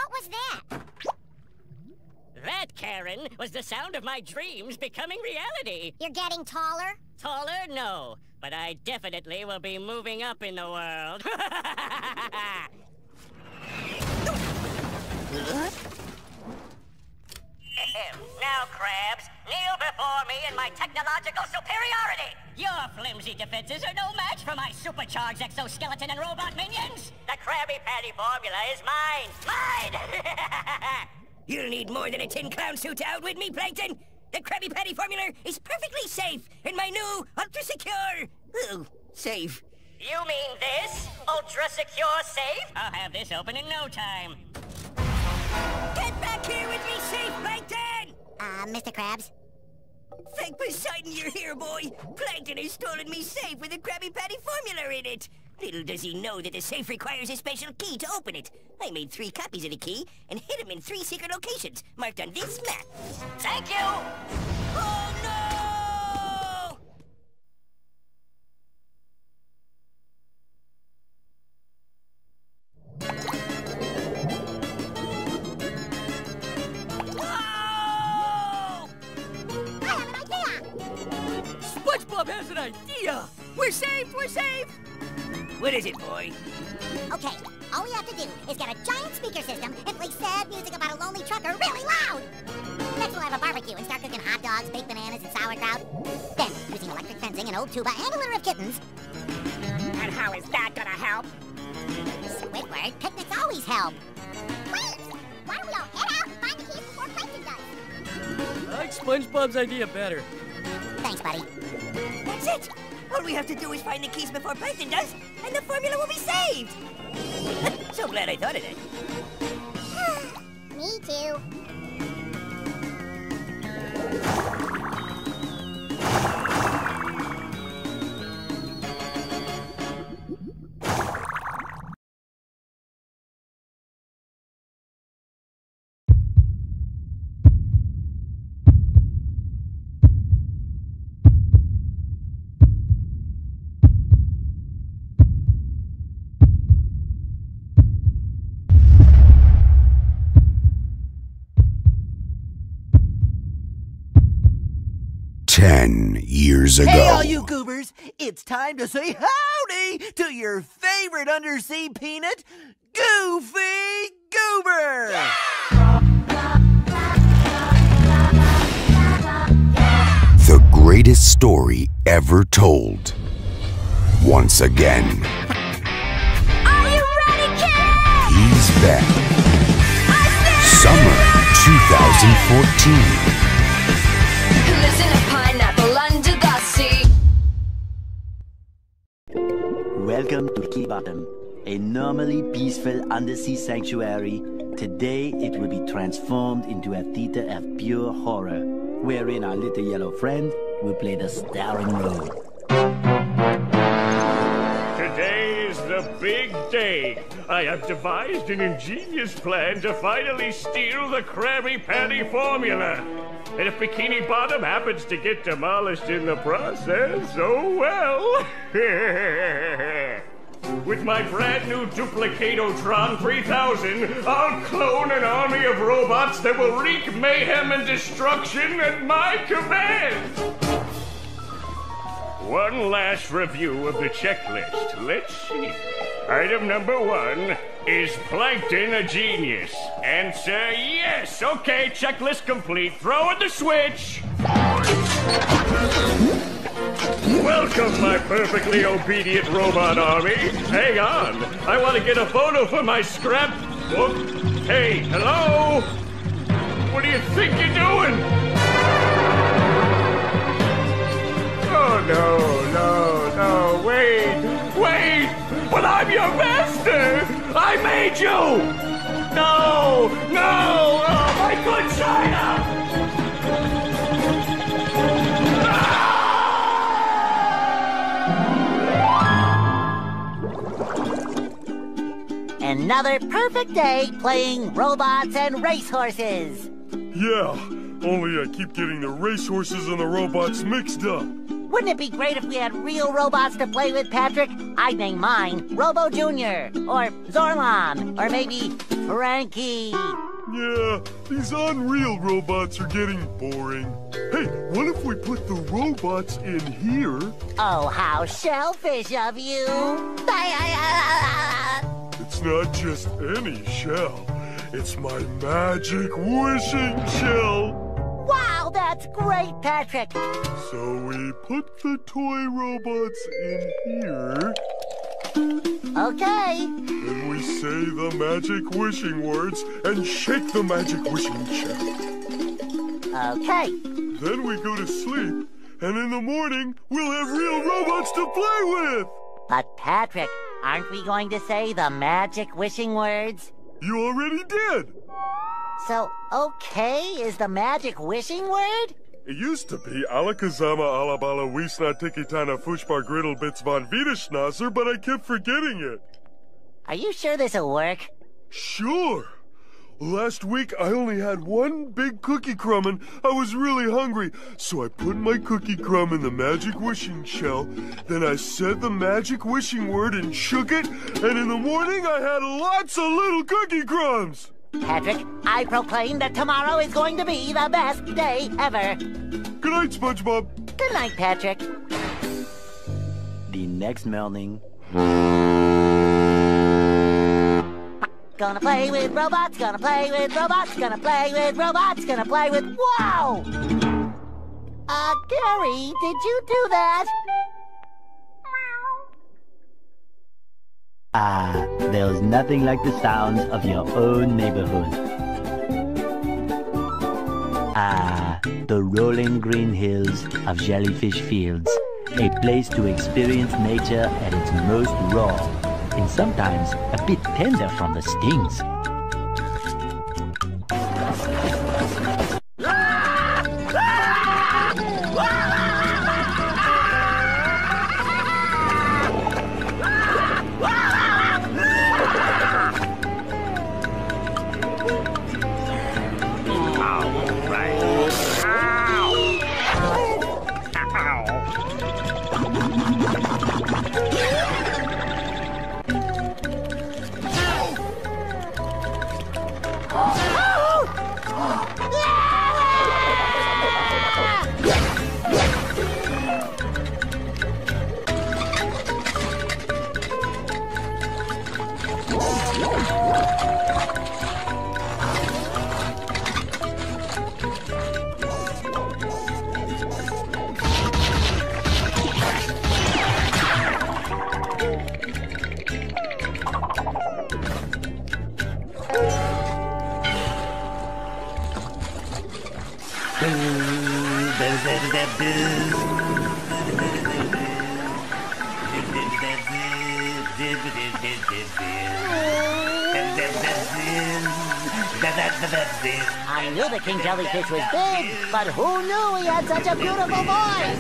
What was that? That, Karen, was the sound of my dreams becoming reality. You're getting taller? Taller? No. But I definitely will be moving up in the world. Now, Krabs, kneel before me in my technological superiority. Your flimsy defenses are no match for my supercharged exoskeleton and robot minions. The Krabby Patty formula is mine. Mine! You'll need more than a tin clown suit to outwit me, Plankton. The Krabby Patty formula is perfectly safe in my new ultra-secure... safe. You mean this? Ultra-secure safe? I'll have this open in no time. Get back here with me, safe, Plankton! Mr. Krabs? Thank Poseidon you're here, boy. Plankton has stolen me safe with the Krabby Patty formula in it. Little does he know that the safe requires a special key to open it. I made 3 copies of the key and hid them in 3 secret locations marked on this map. Thank you! Oh, no! I have an idea! SpongeBob has an idea! We're saved! We're saved! What is it, boy? Okay, all we have to do is get a giant speaker system and play sad music about a lonely trucker really loud! Next we'll have a barbecue and start cooking hot dogs, baked bananas, and sauerkraut. Then, using electric fencing, an old tuba, and a litter of kittens. And how is that gonna help? Squidward, picnics always help. Wait! Why don't we all head out and find the keys before Plankton does? I like SpongeBob's idea better. Thanks, buddy. That's it! All we have to do is find the keys before Plankton does, and the formula will be saved! So glad I thought of that. Me too. Years ago. Hey, all you goobers! It's time to say howdy to your favorite undersea peanut, Goofy Goober! The greatest story ever told. Once again. Are you ready, kids? He's back. Summer 2014. Listen to Pineapple Under the Sea. Welcome to Bikini Bottom, a normally peaceful undersea sanctuary. Today it will be transformed into a theater of pure horror, wherein our little yellow friend will play the starring role. Today is the big day. I have devised an ingenious plan to finally steal the Krabby Patty formula. And if Bikini Bottom happens to get demolished in the process, oh well. With my brand new Duplicatotron 3000, I'll clone an army of robots that will wreak mayhem and destruction at my command. One last review of the checklist. Let's see. Item number 1, is Plankton a genius? Answer yes. Okay, checklist complete. Throw in the switch. Welcome, my perfectly obedient robot army. Hang on. I want to get a photo for my scrapbook. Hey, hello? What do you think you're doing? Oh, no, wait! But I'm your master! I made you! No! Oh, my good China! Another perfect day playing robots and racehorses. Yeah, only I keep getting the racehorses and the robots mixed up. Wouldn't it be great if we had real robots to play with, Patrick? I'd name mine Robo Jr. or Zorlon, or maybe Frankie! Yeah, these Unreal robots are getting boring. Hey, what if we put the robots in here? Oh, how shellfish of you! It's not just any shell. It's my magic wishing shell. Wow, that's great, Patrick! So we put the toy robots in here. Okay. Then we say the magic wishing words and shake the magic wishing shell. Okay. Then we go to sleep, and in the morning, we'll have real robots to play with! But Patrick, aren't we going to say the magic wishing words? You already did! So, okay is the magic wishing word? It used to be Alakazama Alabala Wiesna Tikitana Fushbar Griddle Bits von Wiederschnauzer, but I kept forgetting it. Are you sure this'll work? Sure! Last week I only had one big cookie crumb and I was really hungry, so I put my cookie crumb in the magic wishing shell, then I said the magic wishing word and shook it, and in the morning I had lots of little cookie crumbs! Patrick, I proclaim that tomorrow is going to be the best day ever. Good night, SpongeBob. Good night, Patrick. The next morning. Gonna play with robots, gonna play with robots, gonna play with robots, gonna play with... Wow! Gary, did you do that? There's nothing like the sounds of your own neighborhood. The rolling green hills of Jellyfish Fields. A place to experience nature at its most raw, and sometimes a bit tender from the stings. I knew the king jellyfish was big, but who knew he had such a beautiful voice?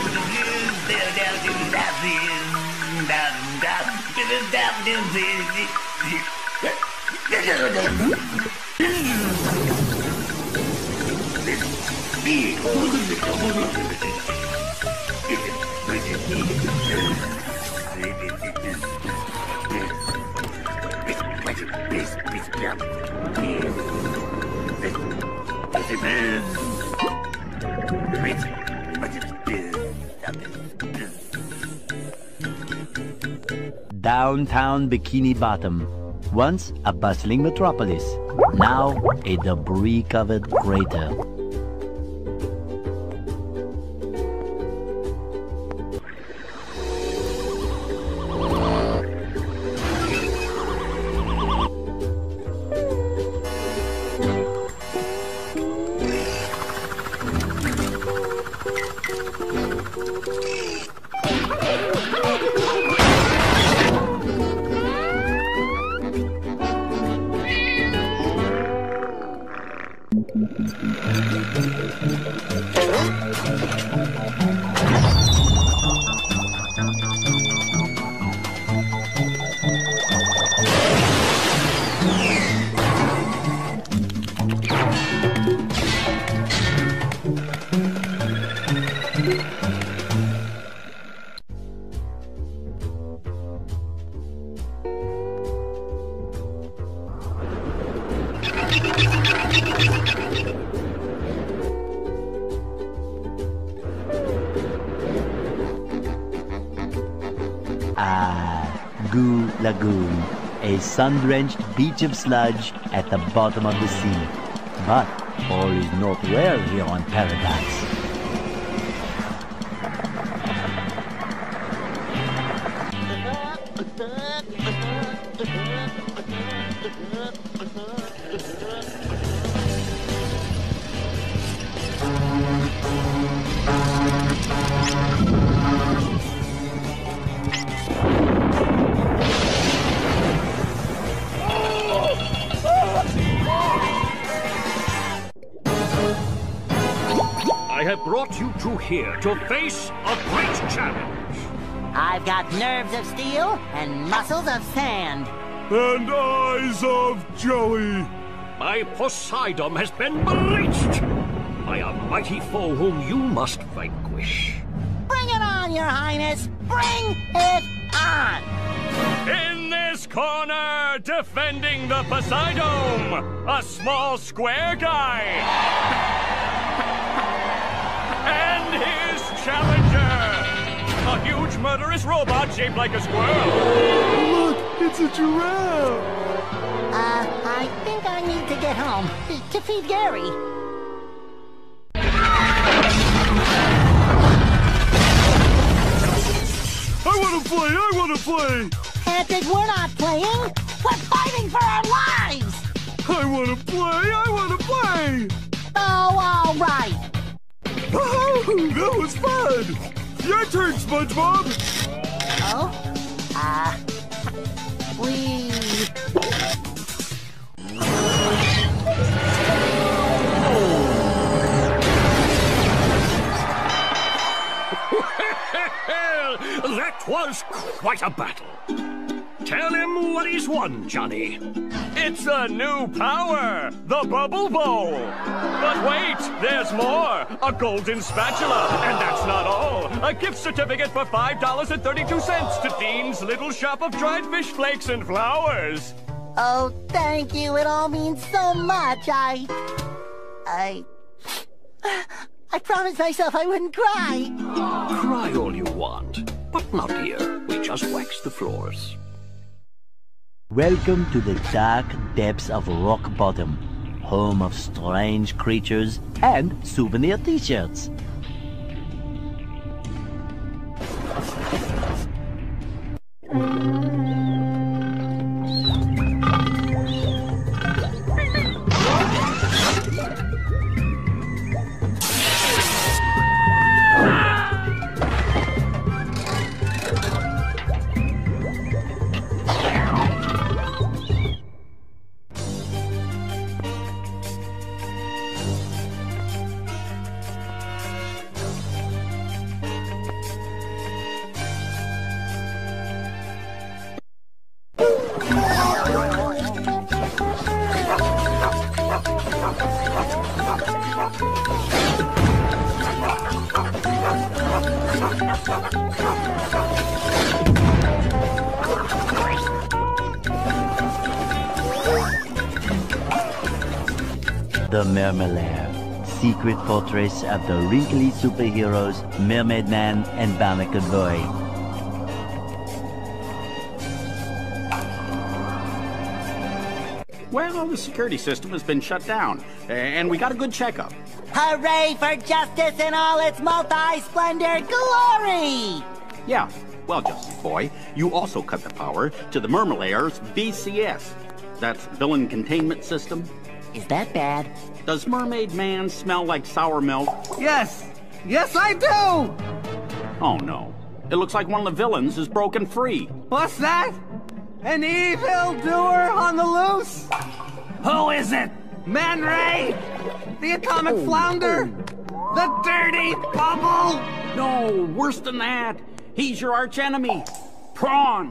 Downtown Bikini Bottom, once a bustling metropolis, now a debris-covered crater. Goo Lagoon, a sun-drenched beach of sludge at the bottom of the sea. But all is not well here on Paradox. I have brought you two here to face a great challenge. I've got nerves of steel and muscles of sand. And eyes of jelly. My Poseidon has been breached by a mighty foe whom you must vanquish. Bring it on, Your Highness! Bring it on! In this corner, defending the Poseidon, a small square guy. And his challenger, a huge murderous robot shaped like a squirrel. Look, it's a giraffe. I think I need to get home to feed Gary. I wanna play! Patrick, we're not playing! We're fighting for our lives! I wanna play! Oh, all right! Oh, that was fun! Your turn, SpongeBob! Oh? We... That was quite a battle. Tell him what he's won, Johnny. It's a new power, the Bubble Bowl. But wait, there's more. A golden spatula. And that's not all. A gift certificate for $5.32 to Dean's Little Shop of Dried Fish Flakes and Flowers. Oh, thank you. It all means so much. I promised myself I wouldn't cry. Cry all you want, but not here. We just wax the floors. Welcome to the dark depths of Rock Bottom, home of strange creatures and souvenir t-shirts. The Mermalair, secret fortress of the wrinkly superheroes Mermaid Man and Barnacle Boy. Well, the security system has been shut down, and we got a good checkup. Hooray for justice in all its multi-splendor glory! Yeah, well, Justice Boy, you also cut the power to the Mermalair's VCS. That's Villain Containment System. Is that bad? Does Mermaid Man smell like sour milk? Yes! Yes, I do! Oh, no. It looks like one of the villains is broken free. What's that? An evil doer on the loose? Who is it? Man Ray? The atomic flounder? The dirty bubble? No, worse than that. He's your archenemy. Prawn.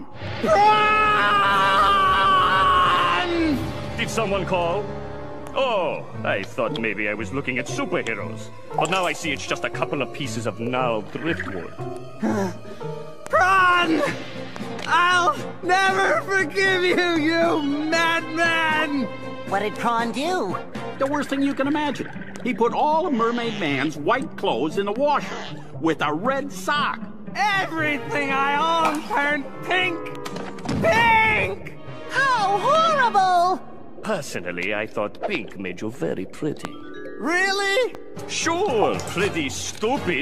Prawn! Did someone call? Oh, I thought maybe I was looking at superheroes. But now I see it's just a couple of pieces of gnarled driftwood. Prawn! I'll never forgive you, you madman! What did Prawn do? The worst thing you can imagine. He put all of Mermaid Man's white clothes in the washer with a red sock. Everything I own turned pink! Pink! How horrible! Personally, I thought pink made you very pretty. Really? Sure, pretty stupid.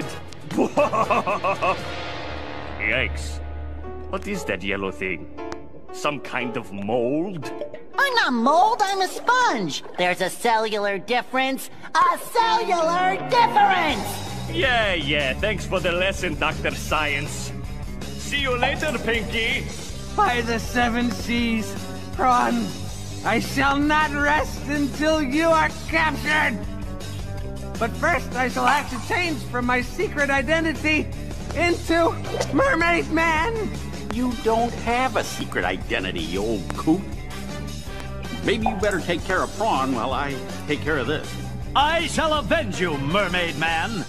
Yikes. What is that yellow thing? Some kind of mold? I'm not mold, I'm a sponge. There's a cellular difference. A cellular difference! Yeah, thanks for the lesson, Dr. Science. See you later, Pinky. By the 7 seas, Prawn, I shall not rest until you are captured! But first, I shall have to change from my secret identity into Mermaid Man! You don't have a secret identity, you old coot. Maybe you better take care of Prawn while I take care of this. I shall avenge you, Mermaid Man!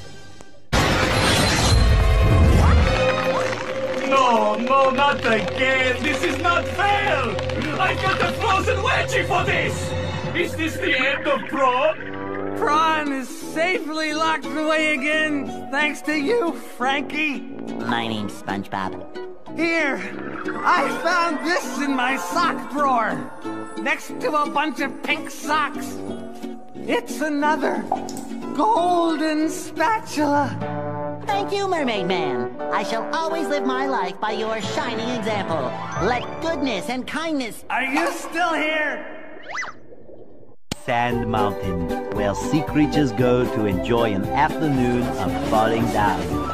No, not again. This is not fair. I got a frozen wedgie for this. Is this the end of Prawn? Prawn is safely locked away again, thanks to you, Frankie. My name's SpongeBob. Here, I found this in my sock drawer, next to a bunch of pink socks. It's another golden spatula. Thank you, Mermaid Man. I shall always live my life by your shining example. Let goodness and kindness... Are you still here? Sand Mountain, where sea creatures go to enjoy an afternoon of falling down.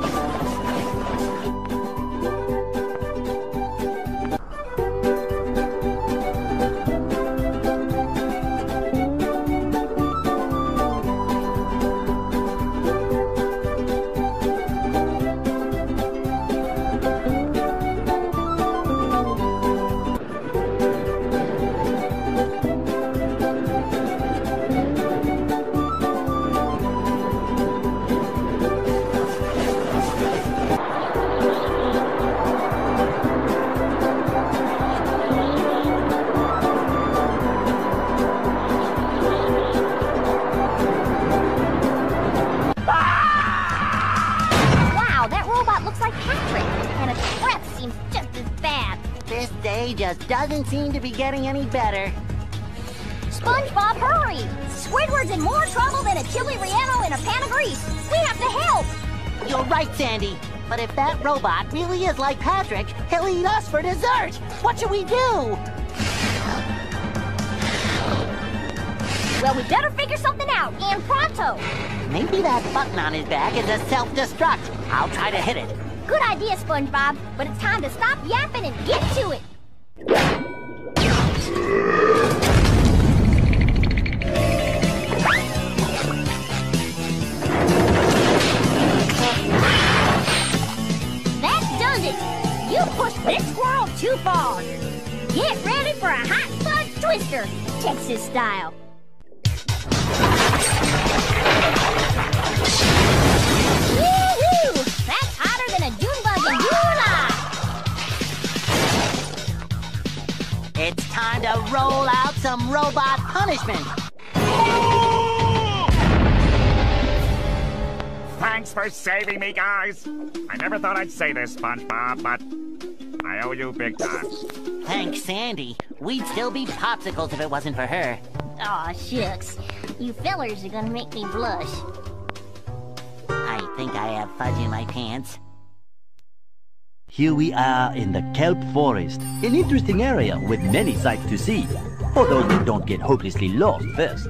Just doesn't seem to be getting any better. SpongeBob, hurry! Squidward's in more trouble than a chili relleno in a pan of grease. We have to help! You're right, Sandy. But if that robot really is like Patrick, he'll eat us for dessert. What should we do? Well, we better figure something out, and pronto! Maybe that button on his back is a self-destruct. I'll try to hit it. Good idea, SpongeBob, but it's time to stop yapping and get to it! That does it! You pushed this squirrel too far! Get ready for a hot fudge twister, Texas style! Woo-hoo! That's hotter than a June bug in July! It's time to roll out some robot punishment. Thanks for saving me, guys. I never thought I'd say this, SpongeBob, but I owe you big time. Thanks, Sandy. We'd still be popsicles if it wasn't for her. Aw, shucks. You fellers are gonna make me blush. I think I have fudge in my pants. Here we are in the kelp forest, an interesting area with many sights to see, although we don't get hopelessly lost first.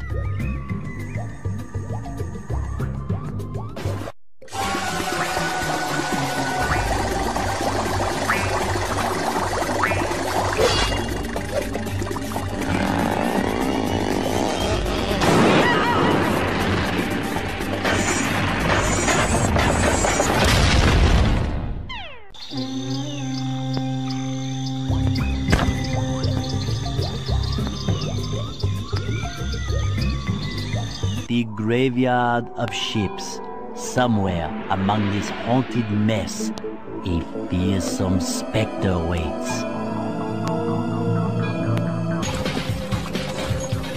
The graveyard of ships. Somewhere among this haunted mess, a fearsome specter waits.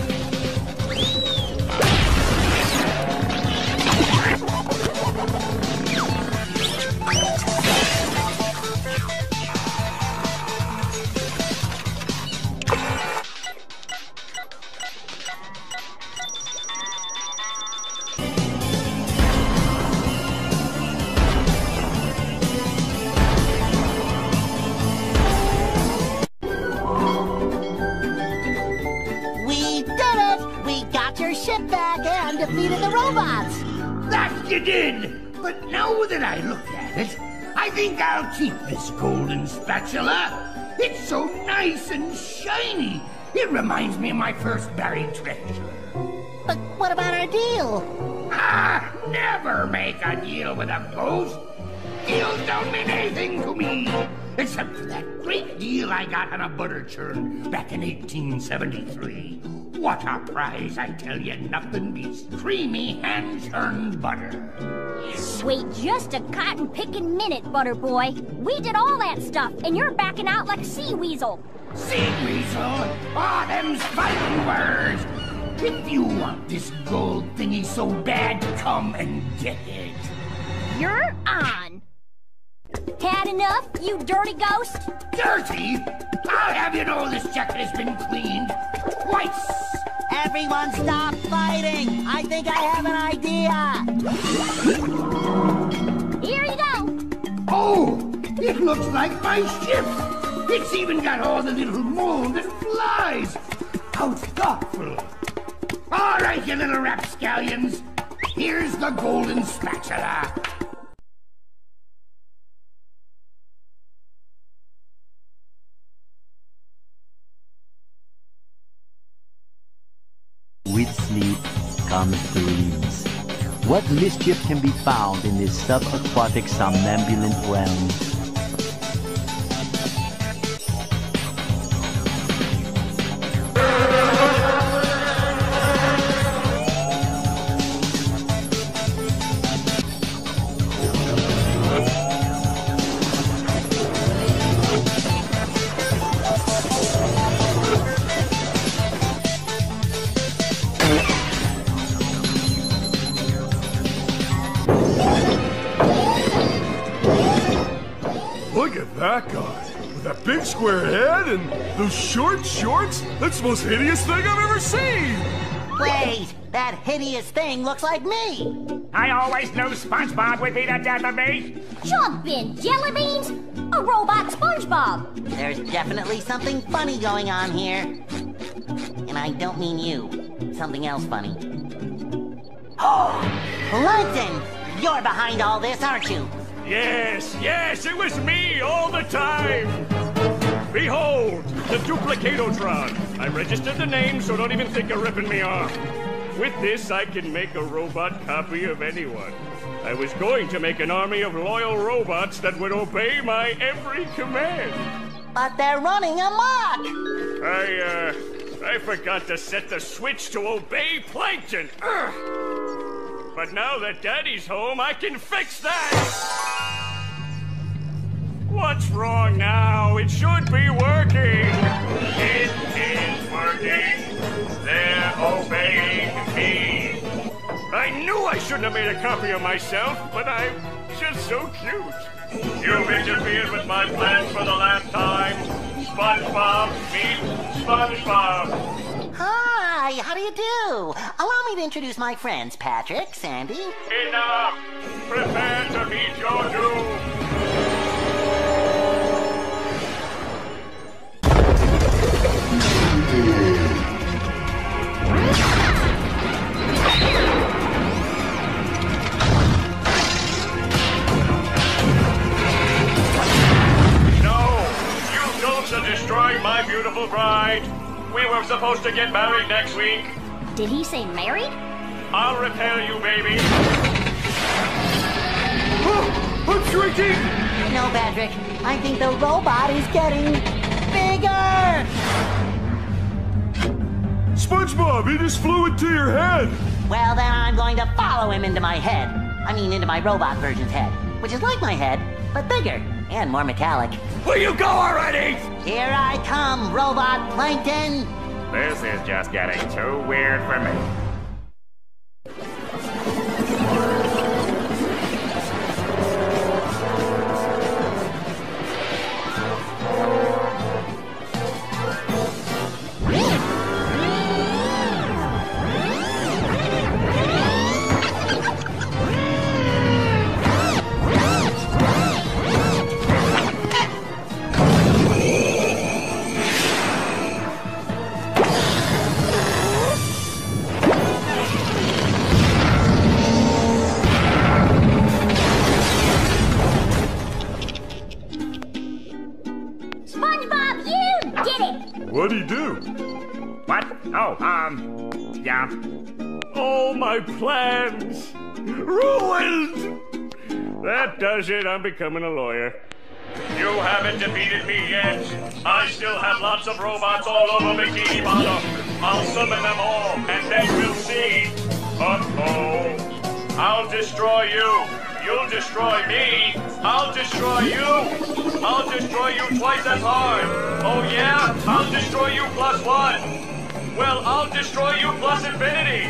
We got your ship back and defeated the robots. That you did! But now that I look at it, I think I'll keep this golden spatula. It's so nice and shiny. It reminds me of my first buried treasure. But what about our deal? Never make a deal with a ghost. Deals don't mean anything to me. Except for that great deal I got on a butter churn back in 1873. What a prize, I tell you. Nothing beats creamy hand-churned butter. Wait just a cotton-picking minute, Butter Boy. We did all that stuff, and you're backing out like a sea weasel. Sea weasel? Oh, them's fighting words. If you want this gold thingy so bad, come and get it. You're on. Had enough, you dirty ghost? Dirty? I'll have you know this jacket has been cleaned twice. Everyone stop fighting! I think I have an idea! Here you go! Oh! It looks like my ship! It's even got all the little mold that flies! How thoughtful! All right, you little rapscallions! Here's the golden spatula! With sleep comes dreams. What mischief can be found in this subaquatic somnambulant realm? Look at that guy. With that big square head and those short shorts. That's the most hideous thing I've ever seen. Wait, that hideous thing looks like me. I always knew SpongeBob would be the death of me. Jump in, jelly beans! A robot SpongeBob! There's definitely something funny going on here. And I don't mean you. Something else funny. Oh! Plankton! You're behind all this, aren't you? Yes, it was me all the time! Behold, the Duplicatotron! I registered the name, so don't even think of ripping me off. With this, I can make a robot copy of anyone. I was going to make an army of loyal robots that would obey my every command. But they're running amok! I forgot to set the switch to obey Plankton. Ugh. But now that Daddy's home, I can fix that! What's wrong now? It should be working! It is working! They're obeying me! I knew I shouldn't have made a copy of myself, but I'm just so cute. You've interfered with my plans for the last time. SpongeBob meets SpongeBob. Hi, how do you do? Allow me to introduce my friends, Patrick, Sandy. Enough! Prepare to meet your doom! No! You don'ts are destroying my beautiful bride! We were supposed to get married next week. Did he say married? I'll repair you, baby. Oh, I'm shrinking! No, Patrick. I think the robot is getting bigger! SpongeBob, he just flew into your head! Well, then I'm going to follow him into my head. I mean, into my robot version's head. Which is like my head, but bigger and more metallic. Will you go already? Here I come, Robot Plankton! This is just getting too weird for me. What'd he do? What? Oh, yeah. All my plans ruined! That does it. I'm becoming a lawyer. You haven't defeated me yet. I still have lots of robots all over Bikini Bottom. I'll summon them all, and then we'll see. Uh-oh. I'll destroy you. You'll destroy me. I'll destroy you. I'll destroy you twice as hard. Oh, yeah? I'll destroy you plus 1. Well, I'll destroy you plus infinity.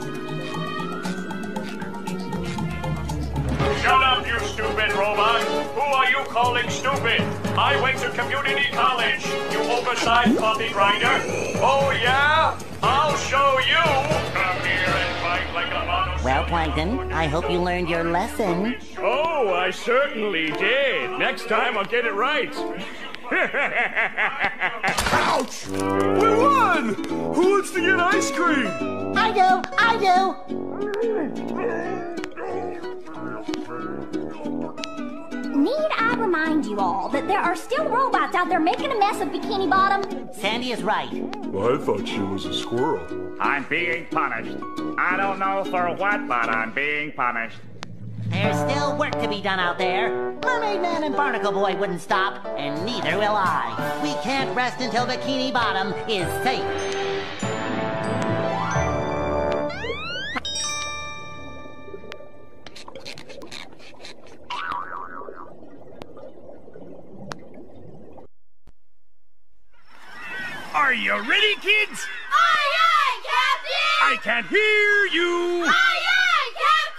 Shut up, you stupid robot! Who are you calling stupid? I went to community college, you oversized coffee grinder! Oh yeah? I'll show you! Come here and fight like a model. Well, Plankton, I hope you learned your lesson. Oh, I certainly did. Next time I'll get it right. Ouch! We won! Who wants to get ice cream? I do! I do! Need I remind you all that there are still robots out there making a mess of Bikini Bottom? Sandy is right. Well, I thought she was a squirrel. I'm being punished. I don't know for what, but I'm being punished. There's still work to be done out there. Mermaid Man and Barnacle Boy wouldn't stop, and neither will I. We can't rest until Bikini Bottom is safe. Are you ready, kids? Aye, aye, Captain! I can't hear you! Aye, aye,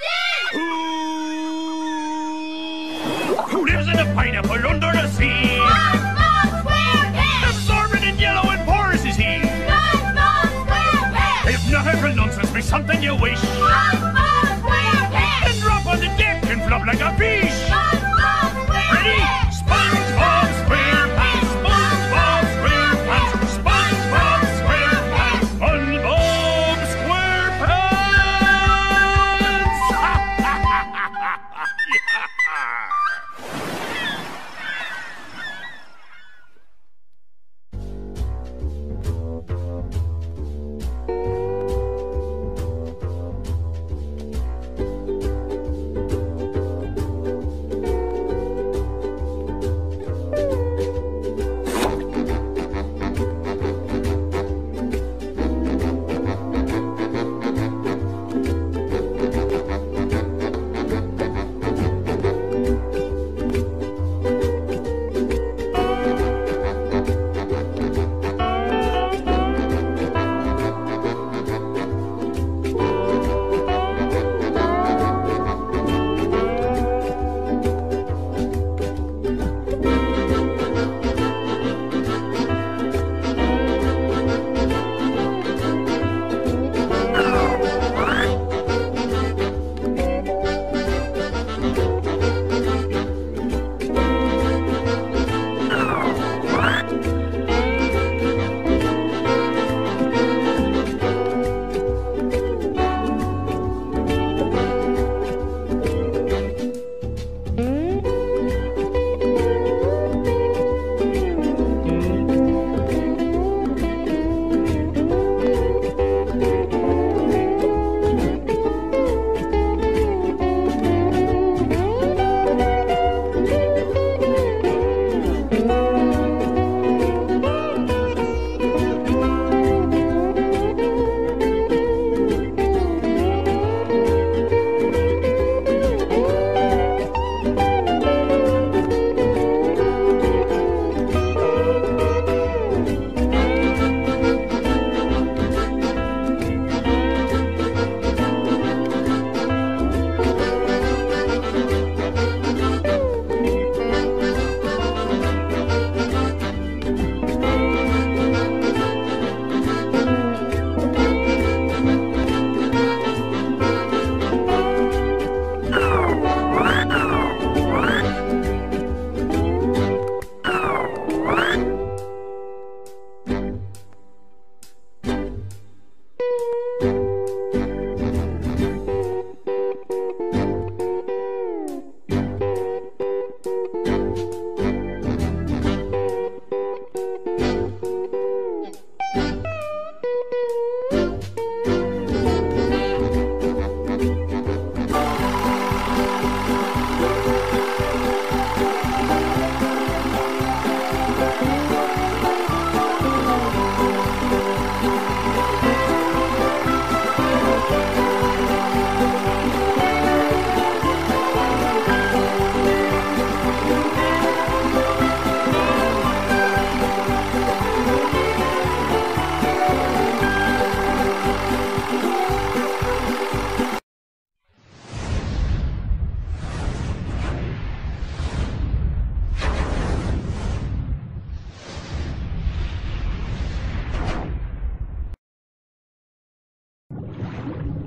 Captain! Who lives in a pineapple under the sea? SpongeBob SquarePants! Absorbent and yellow and porous is he? SpongeBob SquarePants! If not, every nonsense be something you wish. SpongeBob SquarePants! And drop on the deck and flop like a fish! SpongeBob SquarePants! Ready? SpongeBob SquarePants! SpongeBob SquarePants! SpongeBob SquarePants! SpongeBob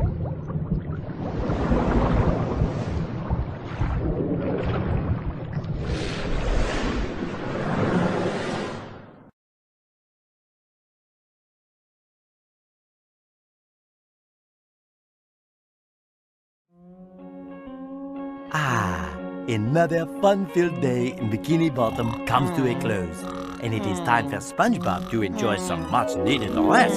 Another fun-filled day in Bikini Bottom comes to a close, and it is time for SpongeBob to enjoy some much-needed rest.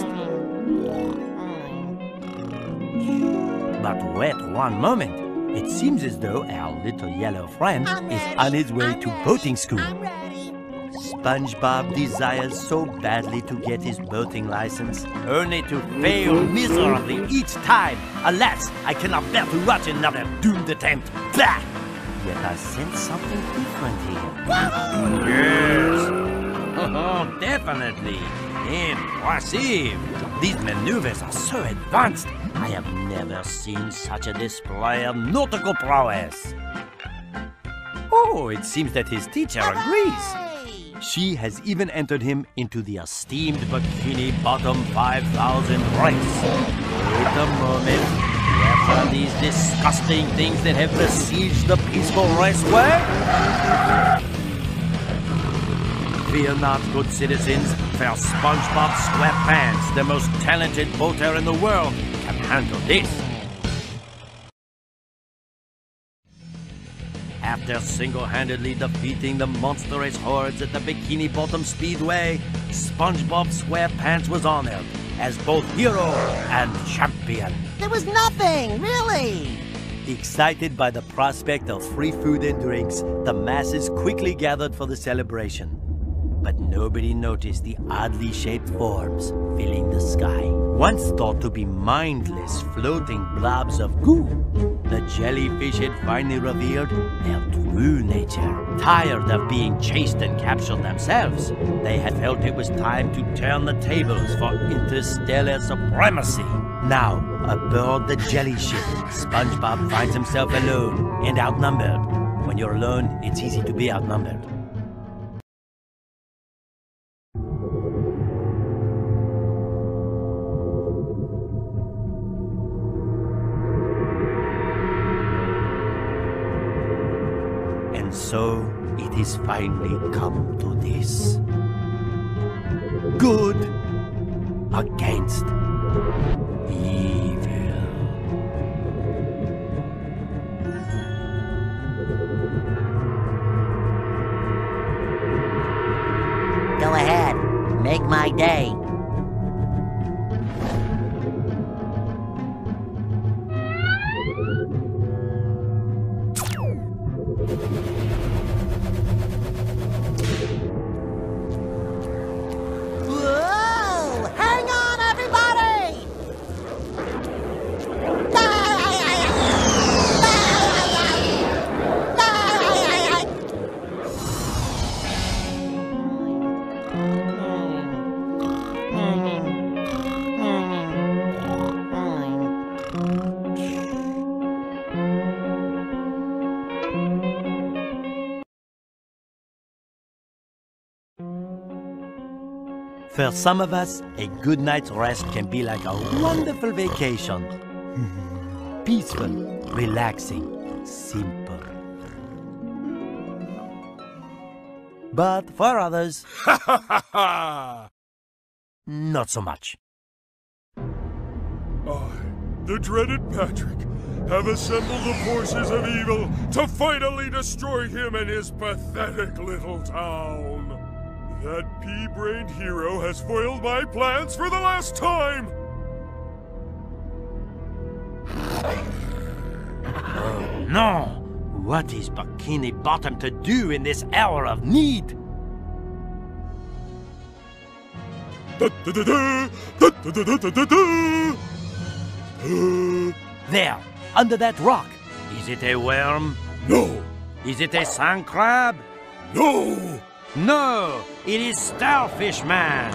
But wait one moment. It seems as though our little yellow friend is on his way to boating school. SpongeBob desires so badly to get his boating license, only to fail miserably each time. Alas, I cannot bear to watch another doomed attempt. Bah! Yet I sense something different here. Yes! Oh, definitely. Impressive. These maneuvers are so advanced. I have never seen such a display of nautical prowess. Oh, it seems that his teacher agrees. She has even entered him into the esteemed Bikini Bottom 5000 race. Wait a moment. What are these disgusting things that have besieged the peaceful raceway? Fear not, good citizens, for SpongeBob SquarePants, the most talented boater in the world, can handle this. After single-handedly defeating the monstrous hordes at the Bikini Bottom Speedway, SpongeBob SquarePants was honored as both hero and champion. There was nothing, really! Excited by the prospect of free food and drinks, the masses quickly gathered for the celebration. But nobody noticed the oddly shaped forms filling the sky. Once thought to be mindless, floating blobs of goo, the jellyfish had finally revealed their true nature. Tired of being chased and captured themselves, they had felt it was time to turn the tables for interstellar supremacy. Now, aboard the jelly ship, SpongeBob finds himself alone and outnumbered. When you're alone, it's easy to be outnumbered. And so, it is finally come to this. Good against evil. Go ahead, make my day. Whoa! Hang on, everybody! For some of us, a good night's rest can be like a wonderful vacation. Peaceful, relaxing, simple. But for others, not so much. I, the dreaded Patrick, have assembled the forces of evil to finally destroy him and his pathetic little town. That pea-brained hero has foiled my plans for the last time! Oh no! What is Bikini Bottom to do in this hour of need? There, under that rock. Is it a worm? No. Is it a sand crab? No. No, it is Starfish Man.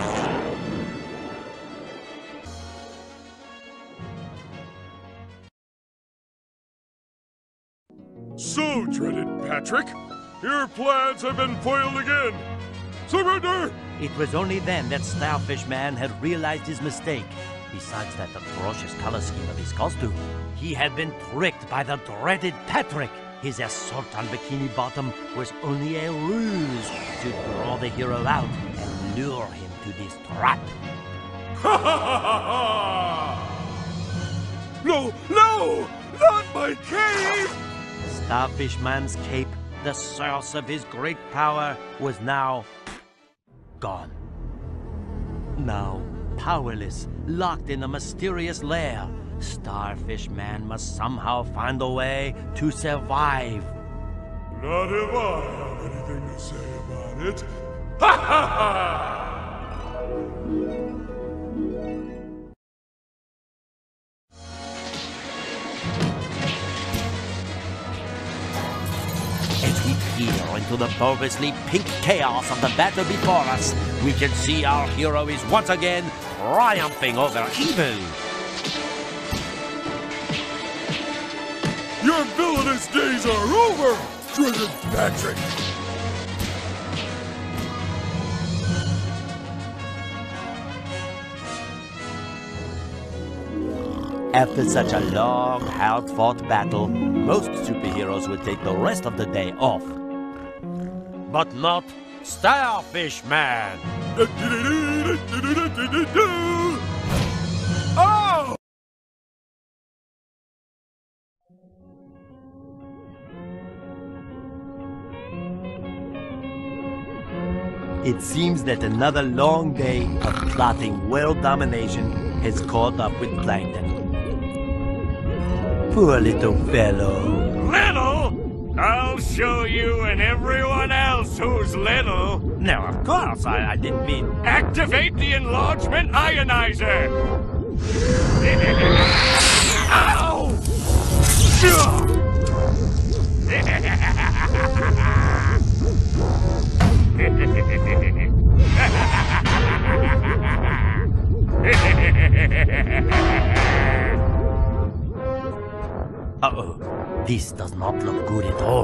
So, dreaded Patrick, your plans have been foiled again. Surrender! It was only then that Starfish Man had realized his mistake. Besides that atrocious color scheme of his costume, he had been tricked by the dreaded Patrick. His assault on Bikini Bottom was only a ruse to draw the hero out and lure him to this trap. No! No! Not my cape! Starfish Man's cape, the source of his great power, was now gone. Now, powerless, locked in a mysterious lair, Starfish Man must somehow find a way to survive. Not if I have anything to say about it. Ha ha ha! As we peer into the bulbously pink chaos of the battle before us, we can see our hero is once again triumphing over evil. Your villainous days are over, Dreaded Patrick! After such a long, hard-fought battle, most superheroes will take the rest of the day off. But not Starfish Man! Oh! It seems that another long day of plotting world domination has caught up with Plankton. Poor little fellow. Little? I'll show you and everyone else who's little. No, of course, I didn't mean... Activate the enlargement ionizer! Ow! Uh-oh, this does not look good at all.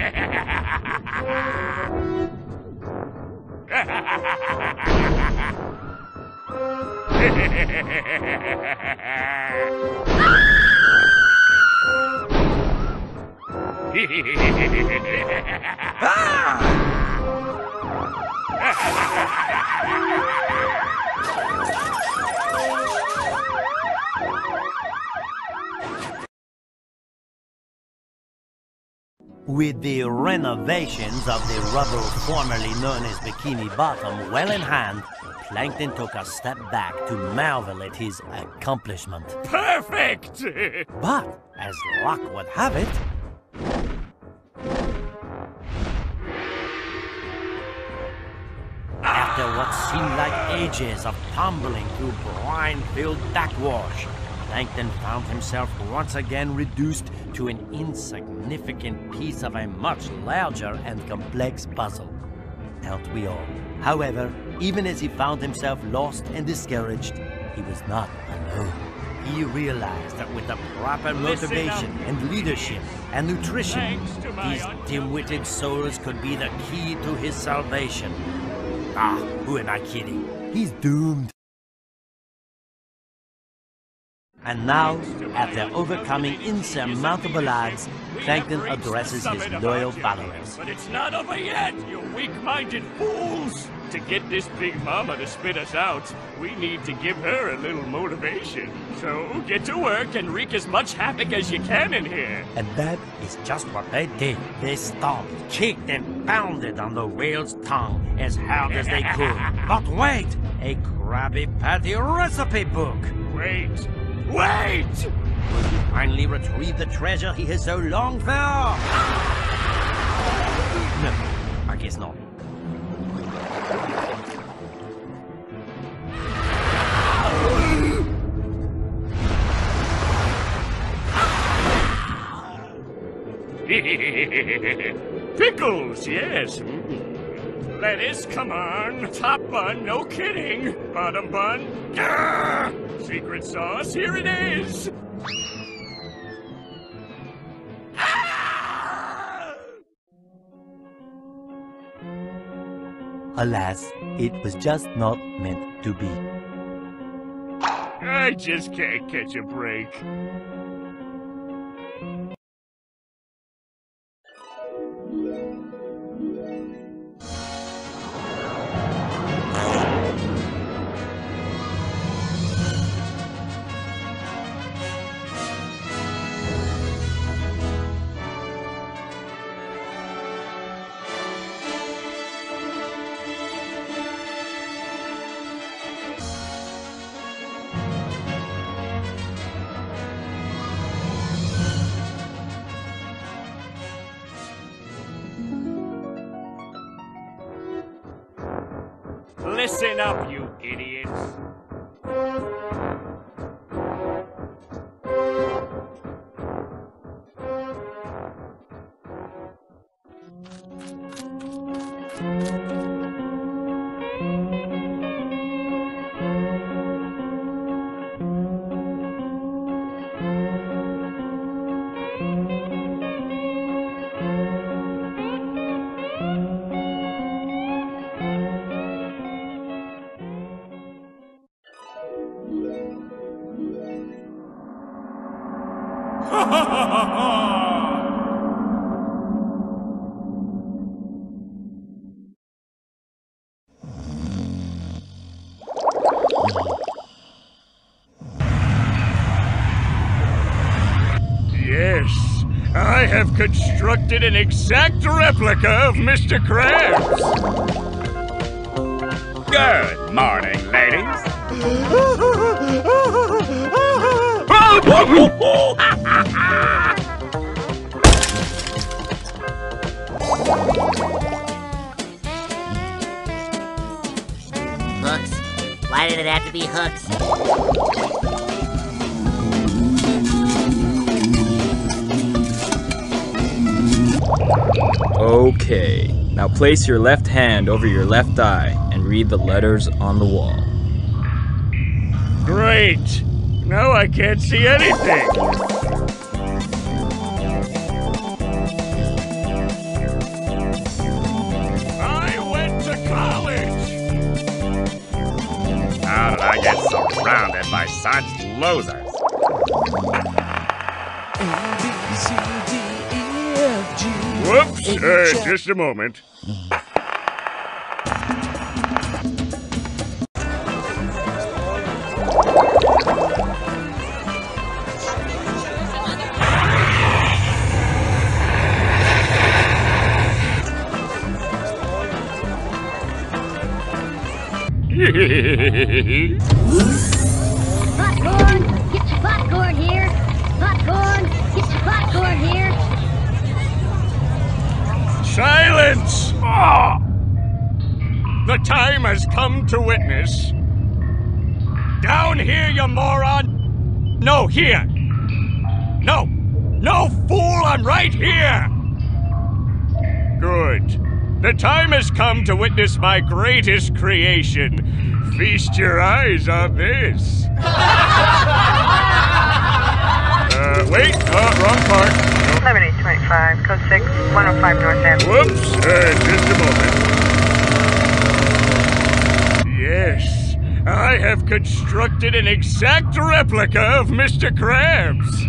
With the renovations of the rubble formerly known as Bikini Bottom well in hand, Plankton took a step back to marvel at his accomplishment. Perfect! But, as luck would have it, after what seemed like ages of tumbling through brine-filled backwash, Plankton found himself once again reduced to an insignificant piece of a much larger and complex puzzle. Aren't we all? However, even as he found himself lost and discouraged, he was not alone. He realized that with the proper motivation and leadership and nutrition, these dim-witted souls could be the key to his salvation. Ah, who am I kidding? He's doomed. And now, after overcoming insurmountable odds, Plankton addresses his loyal followers. But it's not over yet, you weak-minded fools! To get this big mama to spit us out, we need to give her a little motivation. So get to work and wreak as much havoc as you can in here. And that is just what they did. They stomped, kicked, and pounded on the whale's tongue as hard as they could. But wait! A Krabby Patty recipe book! Wait! Wait! Will he finally retrieve the treasure he has so longed for? No, I guess not. Pickles, yes. Lettuce, come on. Top bun, no kidding. Bottom bun, grrr! Secret sauce, here it is. Alas, it was just not meant to be. I just can't catch a break. Listen up, you idiots. Yes, I have constructed an exact replica of Mr. Krabs. Good morning, ladies. Hooks? Why did it have to be hooks? Okay, now place your left hand over your left eye and read the letters on the wall. Great! Now I can't see anything! I went to college! How did I get surrounded by such losers? Whoops! Just a moment. Popcorn! Get your popcorn here! Popcorn! Get your popcorn here! Silence! The time has come to witness. Down here, you moron! No, here! No! No, fool! I'm right here! Good. The time has come to witness my greatest creation. Feast your eyes on this. Wait, wrong part. 7825, code 6, 105 North Avenue. Whoops, just a moment. Yes, I have constructed an exact replica of Mr. Krabs.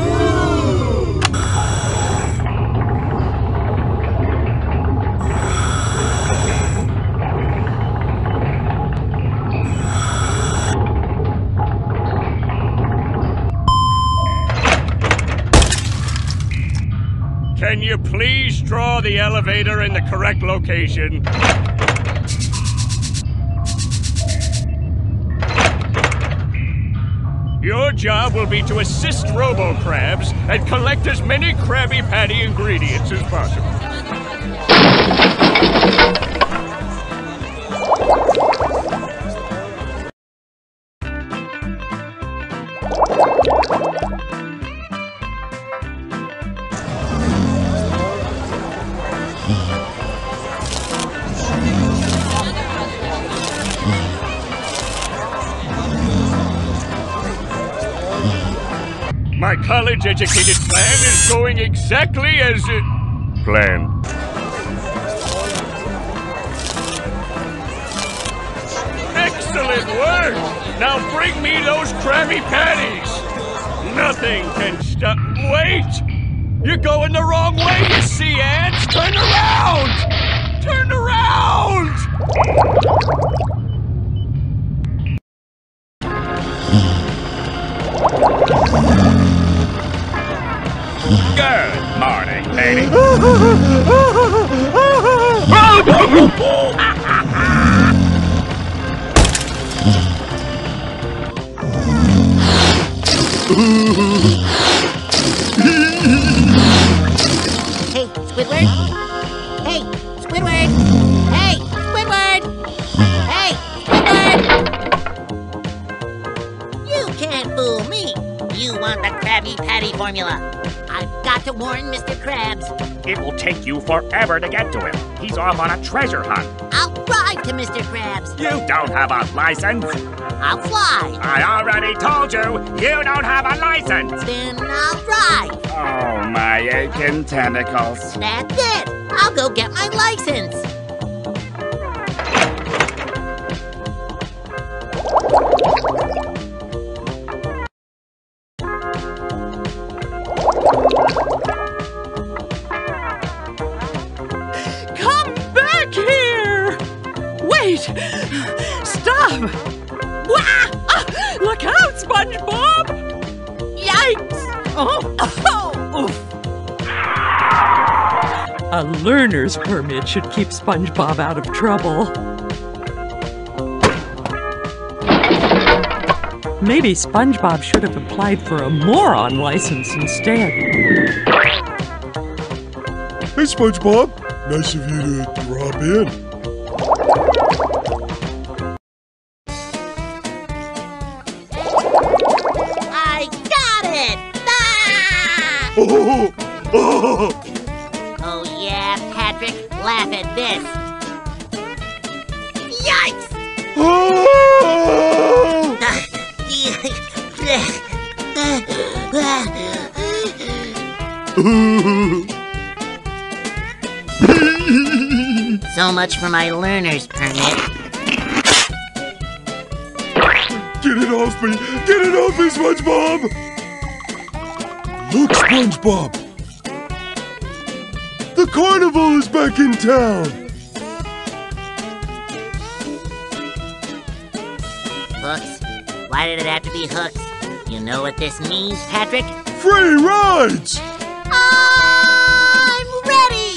Can you please draw the elevator in the correct location? Your job will be to assist Robo-Crabs and collect as many Krabby Patty ingredients as possible. My college-educated plan is going exactly as it planned. Excellent work! Now bring me those Krabby Patties! Nothing can stop. Wait! You're going the wrong way, you sea ants! Turn around! Turn around! Good morning, lady. Hey, Squidward! Hey, Squidward! Hey, Squidward! Hey, Squidward! You can't fool me! You want the Krabby Patty formula. I've got to warn Mr. Krabs. It will take you forever to get to him. He's off on a treasure hunt. I'll drive to Mr. Krabs. You don't have a license. I'll fly. I already told you, you don't have a license. Then I'll drive. Oh, my aching tentacles. That's it. I'll go get my license. Come back here! Wait! Stop! Wah! Ah, look out, SpongeBob! Yikes! Oh! Oof. A learner's permit should keep SpongeBob out of trouble. Maybe SpongeBob should have applied for a moron license instead. Hey, SpongeBob. Nice of you to drop in. I got it! Ah! Oh yeah, Patrick, laugh at this. Yikes! So much for my learner's permit. Get it off me! Get it off me, SpongeBob! Look, SpongeBob! The carnival is back in town! Hooks? Why did it have to be hooks? You know what this means, Patrick? Free rides! I'm ready!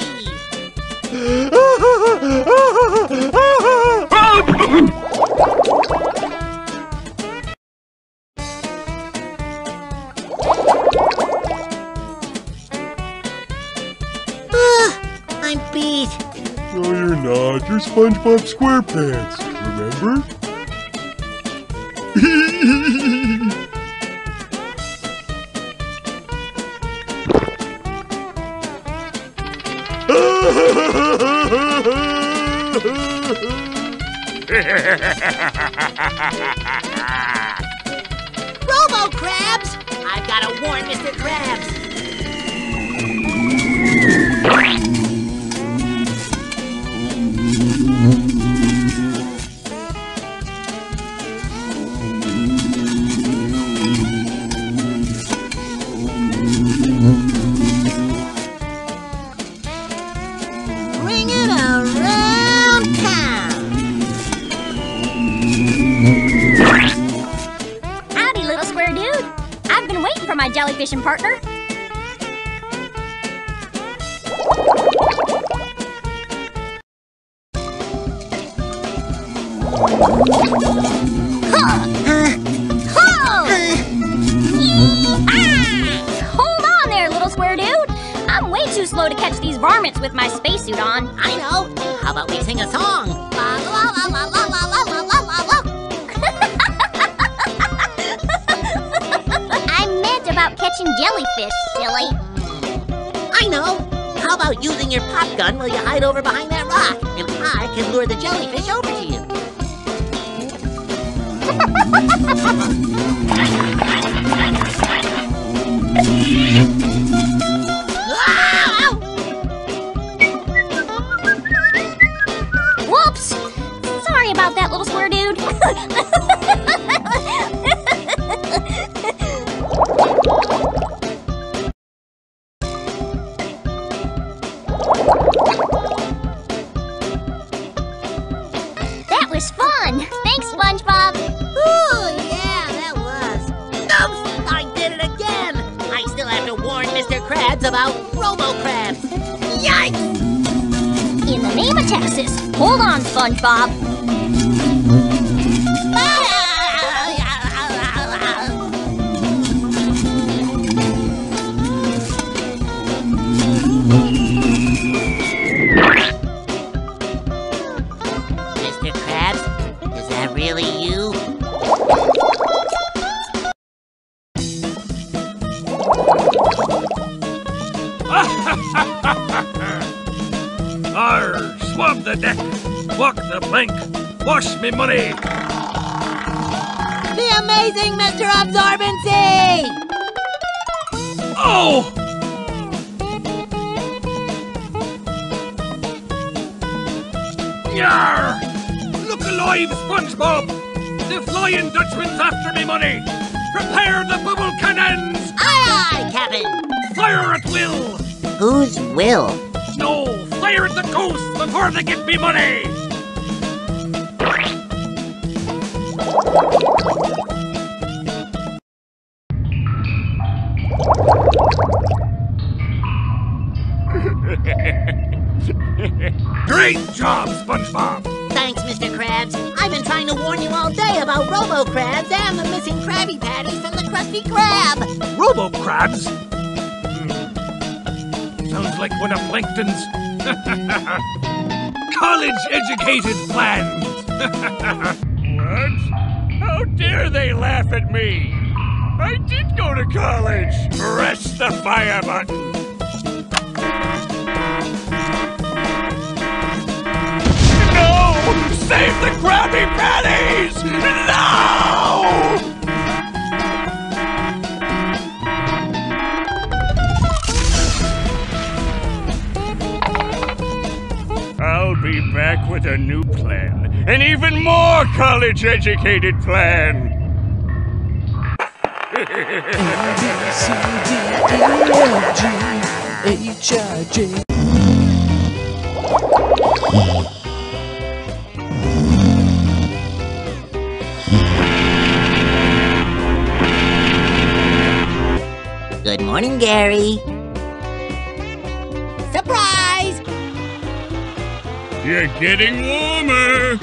I'm beat. No, you're not. You're SpongeBob SquarePants. Remember? Robo Crabs! I've got to warn Mr. Krabs. Bring it around town. Howdy, little square dude. I've been waiting for my jellyfishing partner. Hold on there, little square dude. I'm way too slow to catch these varmints with my spacesuit on. I know. How about we sing a song? La la la la la la la la la la la. I meant about catching jellyfish, silly. I know. How about using your pop gun while you hide over behind that rock, and I can lure the jellyfish over to you. Whoops! Sorry about that, little square dude. Krabs about Robo-Crabs. Yikes! In the name of Texas, hold on, SpongeBob. Mr. Krabs, is that really you? Arr, swab the deck, walk the plank, wash me money. The amazing Mr. Absorbency! Oh! Yarr! Look alive, SpongeBob! The Flying Dutchman's after me money! Prepare the bubble cannons! Aye, aye, Captain! Fire at will! Whose will? No, fire at the ghosts before they get me money! Great job, SpongeBob! Thanks, Mr. Krabs. I've been trying to warn you all day about Robo-Crabs and the missing Krabby Patties from the Krusty Krab. Robo-Crabs? Sounds like one of Plankton's college-educated plans. What? How dare they laugh at me? I did go to college. Press the fire button. Save the Krabby Patties! No! I'll be back with a new plan. An even more college-educated plan. A-B-C-D-E-F-G-H-I-J. Good morning, Gary. Surprise! You're getting warmer.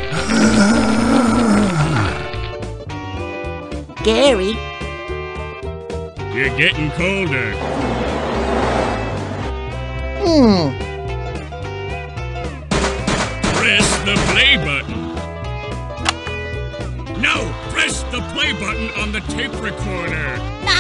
Gary? You're getting colder. Press the play button. No, press the play button on the tape recorder.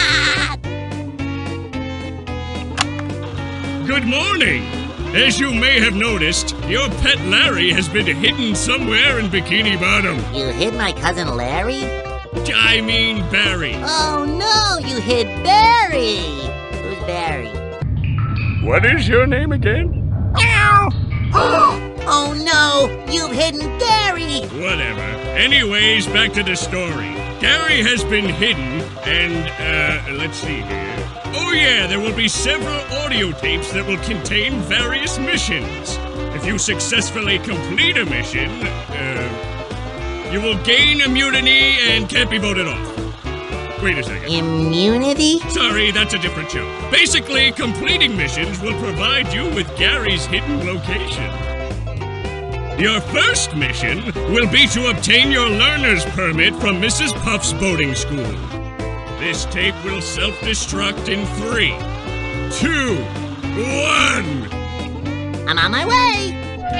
Good morning! As you may have noticed, your pet Larry has been hidden somewhere in Bikini Bottom. You hid my cousin Larry? I mean Barry. Oh no, you hid Barry! Who's Barry? What is your name again? Oh no, you've hidden Gary! Whatever. Anyways, back to the story. Gary has been hidden, and, let's see here. Oh yeah, there will be several audio tapes that will contain various missions. If you successfully complete a mission, you will gain immunity and can't be voted off. Wait a second. Immunity? Sorry, that's a different show. Basically, completing missions will provide you with Gary's hidden location. Your first mission will be to obtain your learner's permit from Mrs. Puff's boating school. This tape will self-destruct in 3, 2, 1. I'm on my way!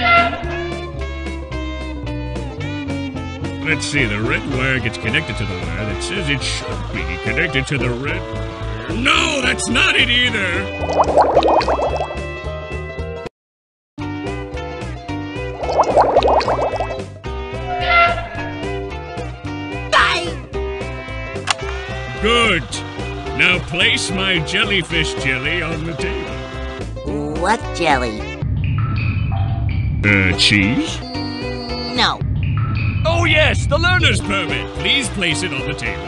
Let's see, the red wire gets connected to the wire that says it should be connected to the red wire. No, that's not it either! Good. Now place my jellyfish jelly on the table. What jelly? Cheese? No. Oh yes, the learner's permit. Please place it on the table.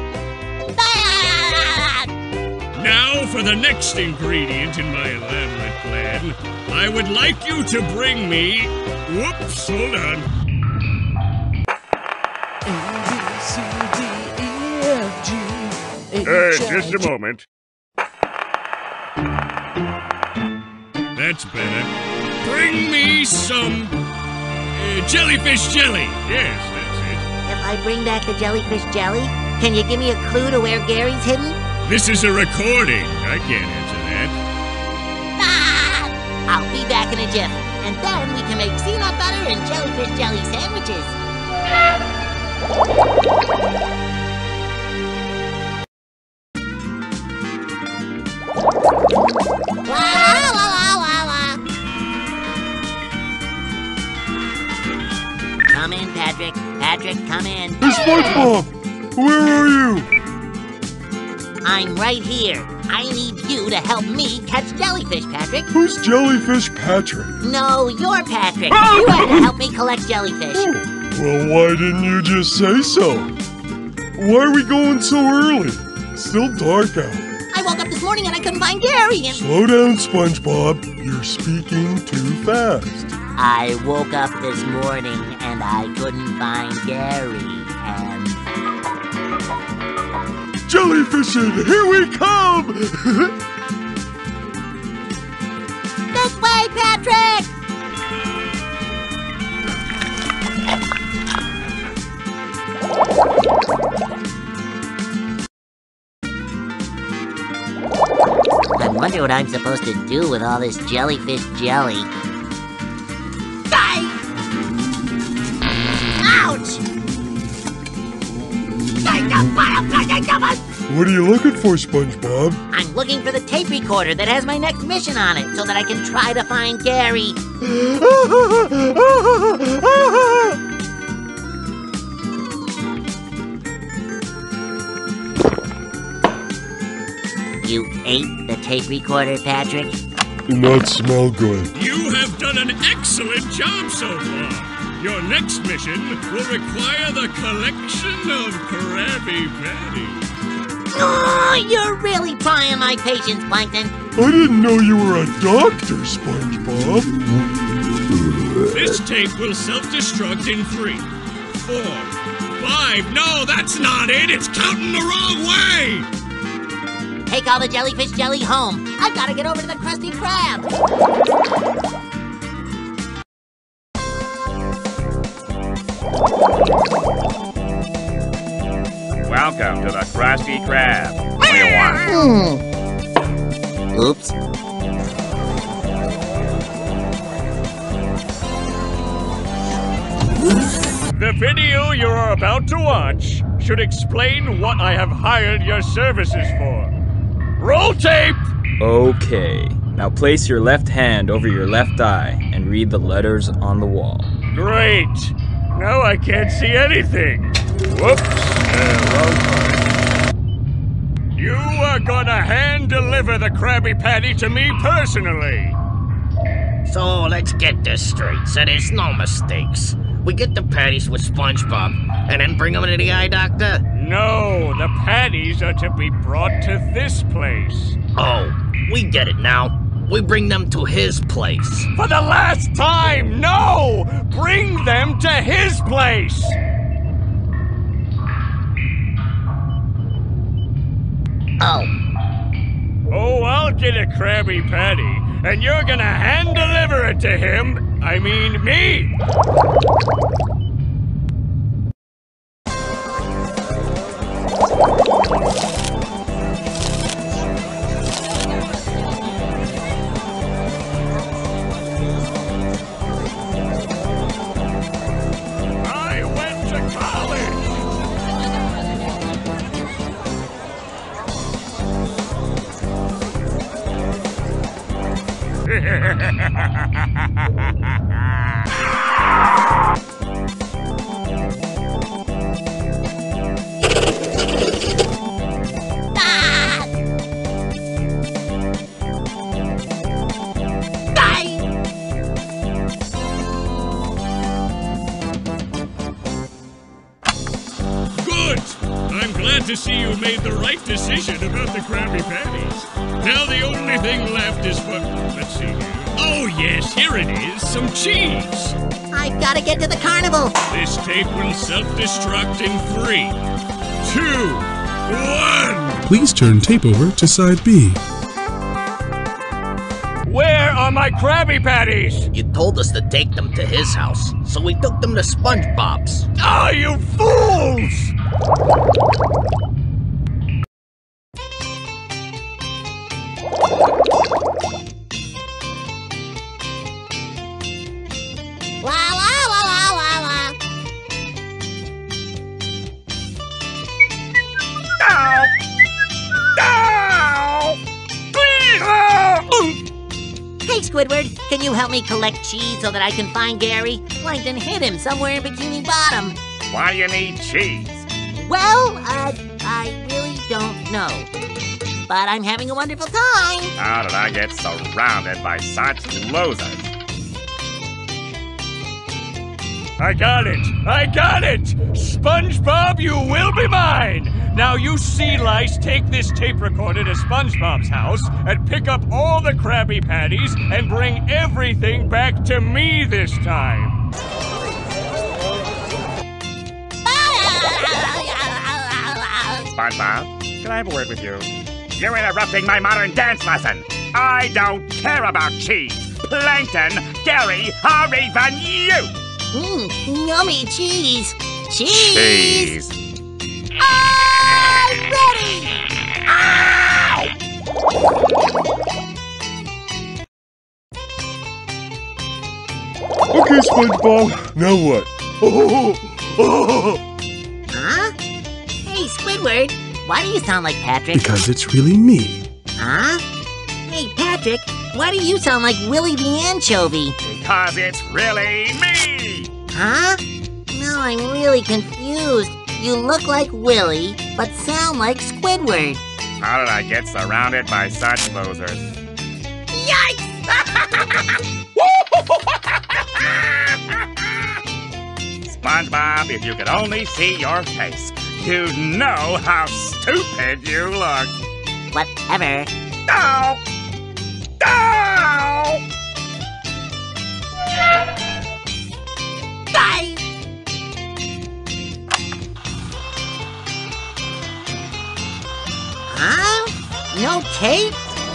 Now for the next ingredient in my elaborate plan. I would like you to bring me... Whoops, hold on. Just a moment. that's better. Bring me some jellyfish jelly. Yes, that's it. If I bring back the jellyfish jelly, can you give me a clue to where Gary's hidden? This is a recording. I can't answer that. I'll be back in a jiff, and then we can make peanut butter and jellyfish jelly sandwiches. Come in, Patrick. Patrick, come in. Hey, SpongeBob! Where are you? I'm right here. I need you to help me catch jellyfish, Patrick. Who's Jellyfish Patrick? No, you're Patrick. You had to help me collect jellyfish. Well, why didn't you just say so? Why are we going so early? It's still dark out. I woke up this morning and I couldn't find Gary and... Slow down, SpongeBob. You're speaking too fast. I woke up this morning and I couldn't find Gary and... Jellyfishing! Here we come! This way, Patrick! I wonder what I'm supposed to do with all this jellyfish jelly. Die! Ouch! What are you looking for, SpongeBob? I'm looking for the tape recorder that has my next mission on it so that I can try to find Gary. You ate the tape recorder, Patrick? Did not smell good. You have done an excellent job so far. Your next mission will require the collection of Krabby Patties. Oh, you're really trying my patience, Plankton. I didn't know you were a doctor, SpongeBob. This tape will self-destruct in 3, 4, 5. No, that's not it. It's counting the wrong way. Take all the jellyfish jelly home. I've got to get over to the Krusty Krab. Welcome to the Krusty Krab. What do you want? Oops. The video you are about to watch should explain what I have hired your services for. Roll tape! Okay. Now place your left hand over your left eye and read the letters on the wall. Great! Now I can't see anything. Whoops. Wrong part. You are gonna hand-deliver the Krabby Patty to me personally. So let's get this straight so there's no mistakes. We get the patties with SpongeBob and then bring them to the eye doctor? No, the patties are to be brought to this place. Oh, we get it now. We bring them to his place. For the last time, no! Bring them to his place! Oh. Oh, I'll get a Krabby Patty, and you're gonna hand-deliver it to him. I mean, me! I went to college! Good! I'm glad to see you made the right decision about the Krabby Patties. Now the only thing left is for... let's see here. Oh yes, here it is, some cheese. I've got to get to the carnival. This tape will self-destruct in 3, 2, 1. Please turn tape over to side B. Where are on my Krabby Patties! You told us to take them to his house, so we took them to SpongeBob's. Ah, you fools! La la la la la la. Hey, Squidward, can you help me collect cheese so that I can find Gary? Plankton hid him somewhere in Bikini Bottom. Why do you need cheese? Well, I really don't know. But I'm having a wonderful time. How did I get surrounded by such losers? I got it! I got it! SpongeBob, you will be mine! Now you sea lice take this tape recorder to SpongeBob's house and pick up all the Krabby Patties and bring everything back to me this time. SpongeBob, can I have a word with you? You're interrupting my modern dance lesson. I don't care about cheese, Plankton, Gary, or even you! Yummy cheese! Cheese! I'm ready! Ow! Okay, SpongeBob, now what? Huh? Hey, Squidward, why do you sound like Patrick? Because it's really me. Huh? Hey, Patrick, why do you sound like Willie the Anchovy? Because it's really me! Huh? Now I'm really confused. You look like Willie, but sound like Squidward. How did I get surrounded by such losers? Yikes! SpongeBob, if you could only see your face, you'd know how stupid you look. Whatever. No! No! Die! Huh? No tape?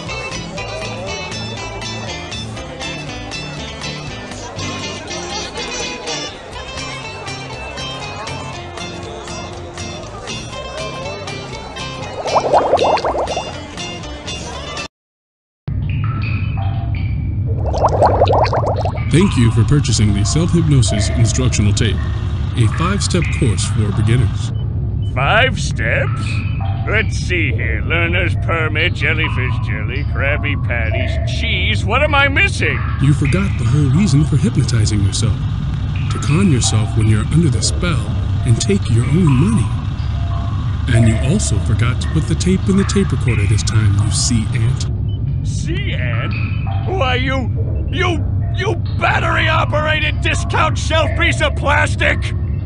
Thank you for purchasing the Self-Hypnosis Instructional Tape, a 5-step course for beginners. 5 steps? Let's see here. Learner's permit, jellyfish jelly, Krabby Patties, cheese. What am I missing? You forgot the whole reason for hypnotizing yourself. To con yourself when you're under the spell and take your own money. And you also forgot to put the tape in the tape recorder this time, you sea ant. Sea ant? Why, you battery-operated discount shelf piece of plastic!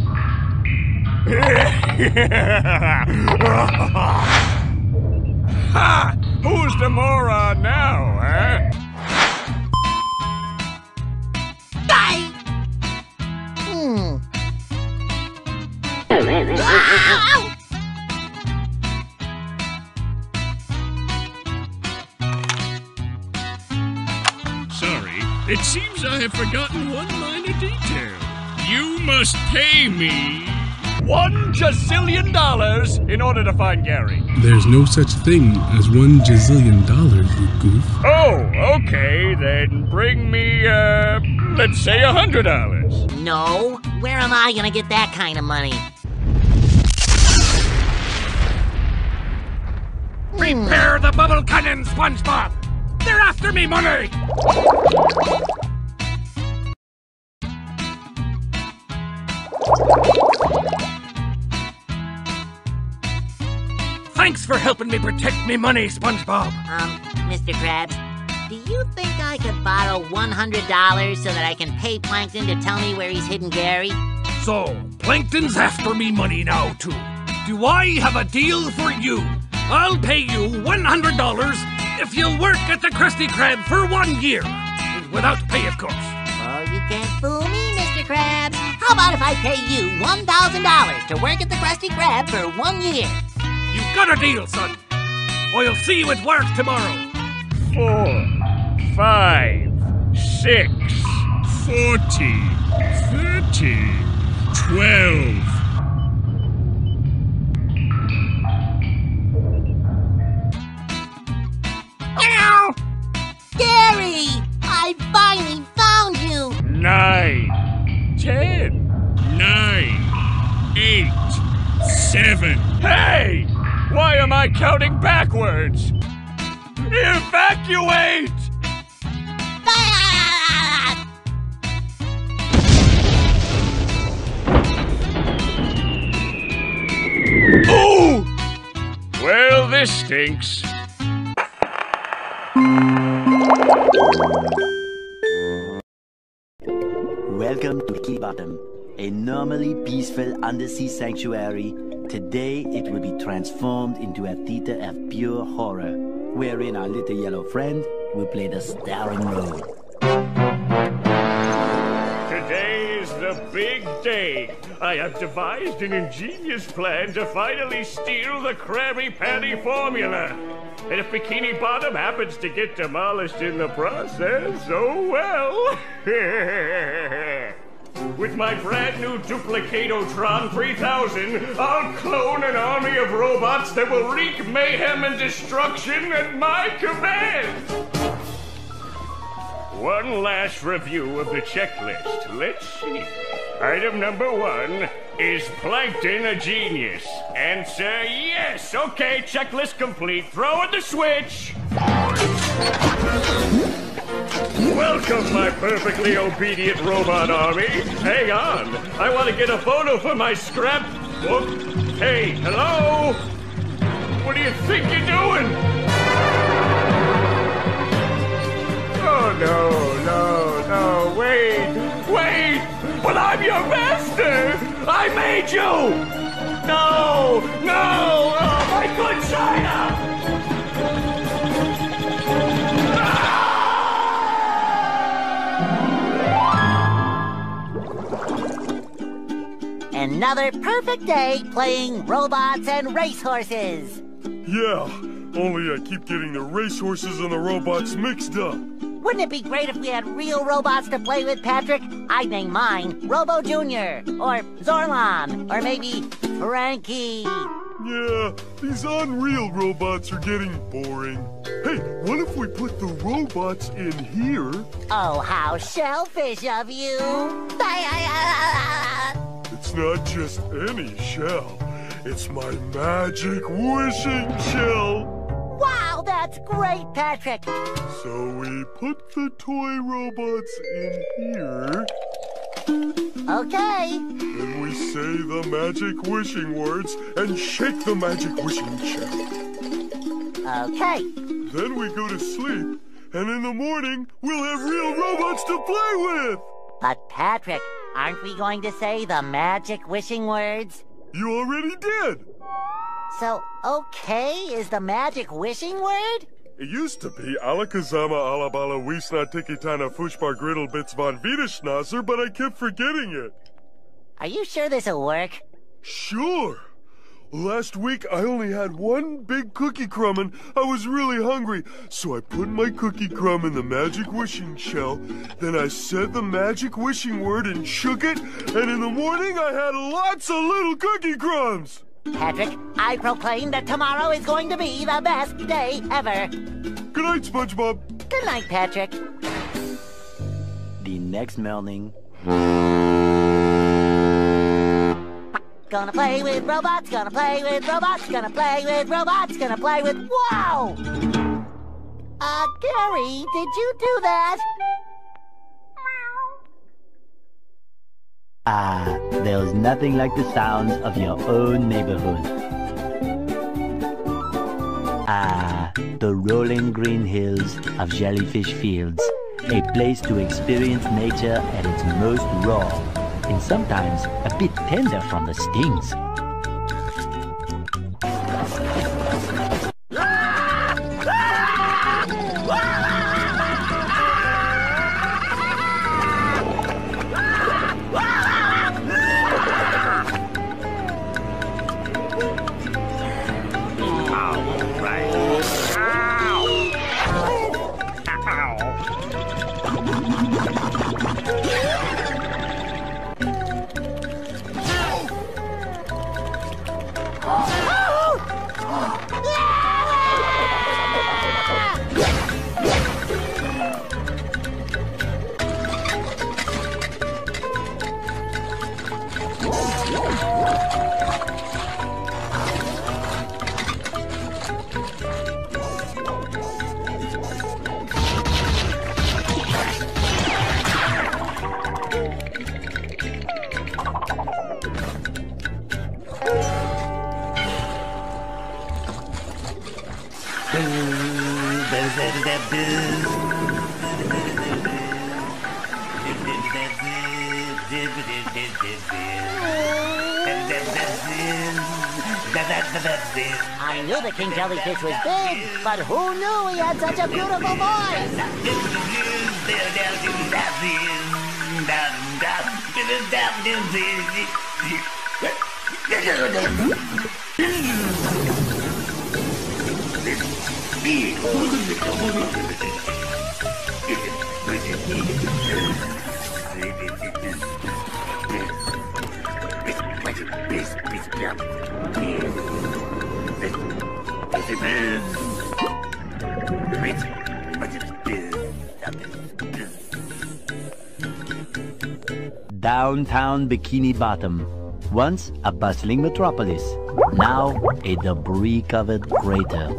Ha! Who's the moron now, huh? Die! Sorry, it seems I have forgotten one minor detail. You must pay me $1 gazillion in order to find Gary. There's no such thing as $1 gazillion, you goof. Oh, okay, then bring me, let's say $100. No, where am I gonna get that kind of money? Prepare the bubble cannon, SpongeBob! They're after me money! Thanks for helping me protect me money, SpongeBob. Mr. Krabs, do you think I could borrow $100 so that I can pay Plankton to tell me where he's hidden Gary? So, Plankton's after me money now, too. Do I have a deal for you? I'll pay you $100 if you'll work at the Krusty Krab for 1 year. Without pay, of course. Oh, you can't fool me, Mr. Krabs. How about if I pay you $1,000 to work at the Krusty Krab for 1 year? You've got a deal, son. I'll see you at work tomorrow. 4, 5, 6, 40, 30, 12. Ow! Gary! I finally found you! 9, 10, 9, 8, 7. Hey! Why am I counting backwards? Evacuate! Oh! Well, this stinks. Welcome to Bikini Bottom, a normally peaceful undersea sanctuary. Today it will be transformed into a theater of pure horror, wherein our little yellow friend will play the starring role. Today is the big day. I have devised an ingenious plan to finally steal the Krabby Patty formula. And if Bikini Bottom happens to get demolished in the process, oh well. With my brand new Duplicatotron 3000, I'll clone an army of robots that will wreak mayhem and destruction at my command. One last review of the checklist. Let's see. Item number 1, is Plankton a genius? Answer yes. Okay, checklist complete. Throw in the switch. Welcome, my perfectly obedient robot army. Hang on. I want to get a photo for my scrapbook. Hey, hello? What do you think you're doing? Oh, no, wait! But I'm your master! I made you! No! Oh, my good China! Another perfect day playing robots and racehorses. Yeah, only I keep getting the racehorses and the robots mixed up. Wouldn't it be great if we had real robots to play with, Patrick? I'd name mine Robo Jr. or Zorlon or maybe Frankie. Yeah, these unreal robots are getting boring. Hey, what if we put the robots in here? Oh, how shellfish of you! It's not just any shell. It's my magic wishing shell. Wow, that's great, Patrick! So we put the toy robots in here. Okay. Then we say the magic wishing words and shake the magic wishing shell. Okay. Then we go to sleep, and in the morning, we'll have real robots to play with! But Patrick, aren't we going to say the magic wishing words? You already did! So, okay is the magic wishing word? It used to be Alakazama Alabala Wiesna Tikitana Fushbar Griddle Bits von Wiederschnauzer, but I kept forgetting it. Are you sure this'll work? Sure! Last week I only had one big cookie crumb and I was really hungry, so I put my cookie crumb in the magic wishing shell, then I said the magic wishing word and shook it, and in the morning I had lots of little cookie crumbs! Patrick, I proclaim that tomorrow is going to be the best day ever. Good night, SpongeBob. Good night, Patrick. The next morning. Gonna play with robots, gonna play with robots, gonna play with robots, gonna play with... Wow! Gary, did you do that? There's nothing like the sounds of your own neighborhood. The rolling green hills of Jellyfish Fields, a place to experience nature at its most raw, and sometimes a bit tender from the stings. I knew the king jellyfish was big, but who knew he had such a beautiful voice? Downtown Bikini Bottom. Once a bustling metropolis, now a debris-covered crater.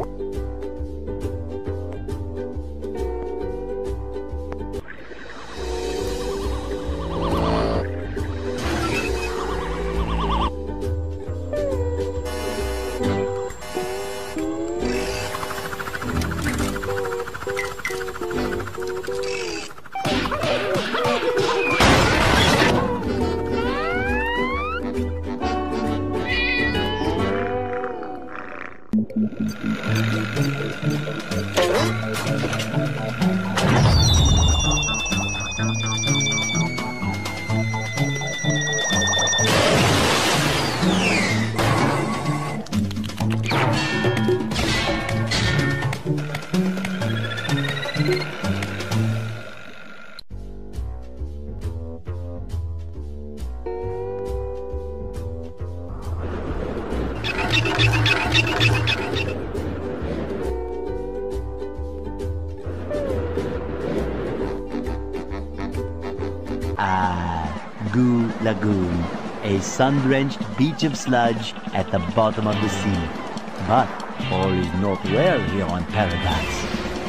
Goo Lagoon, a sun-drenched beach of sludge at the bottom of the sea. But all is not well here on Paradise.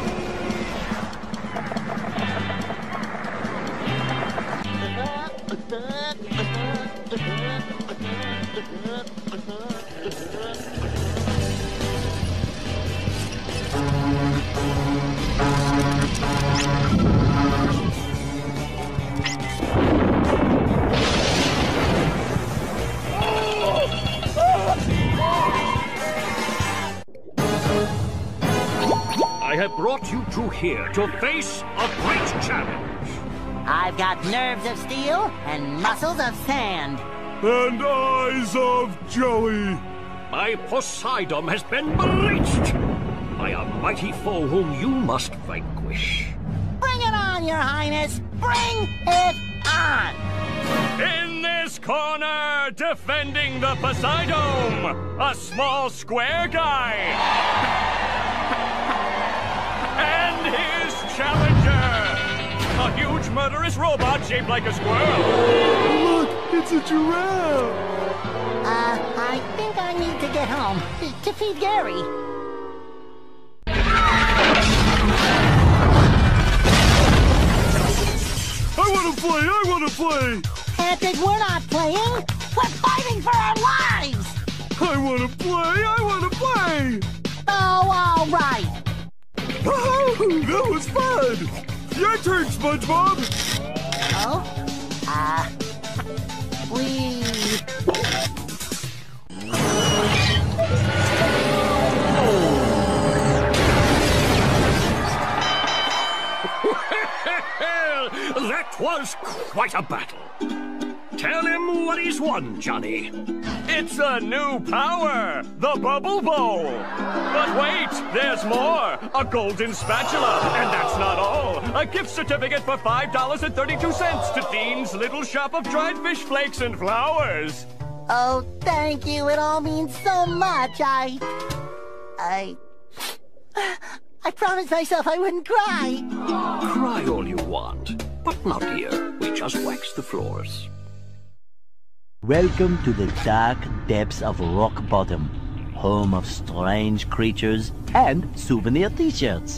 I have brought you two here to face a great challenge. I've got nerves of steel and muscles of sand. And eyes of jelly. My Poseidon has been bleached by a mighty foe whom you must vanquish. Bring it on, Your Highness! Bring it on! In this corner, defending the Poseidon, a small square guy. And his challenger, a huge murderous robot shaped like a squirrel. Look, it's a giraffe. I think I need to get home to feed Gary. I want to play! Antic, we're not playing. We're fighting for our lives. I want to play! Oh, all right. Oh, that was fun! Your turn, SpongeBob! Oh? That was quite a battle. Tell him what he's won, Johnny. It's a new power, the Bubble Bowl. But wait, there's more. A golden spatula. And that's not all. A gift certificate for $5.32 to Dean's Little Shop of Dried Fish Flakes and Flowers. Oh, thank you. It all means so much. I promised myself I wouldn't cry. Cry all you want, but not here. We just wax the floors. Welcome to the dark depths of Rock Bottom, home of strange creatures and souvenir t-shirts.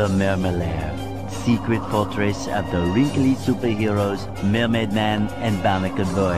the Mermalair, secret fortress of the wrinkly superheroes Mermaid Man and Barnacle Boy.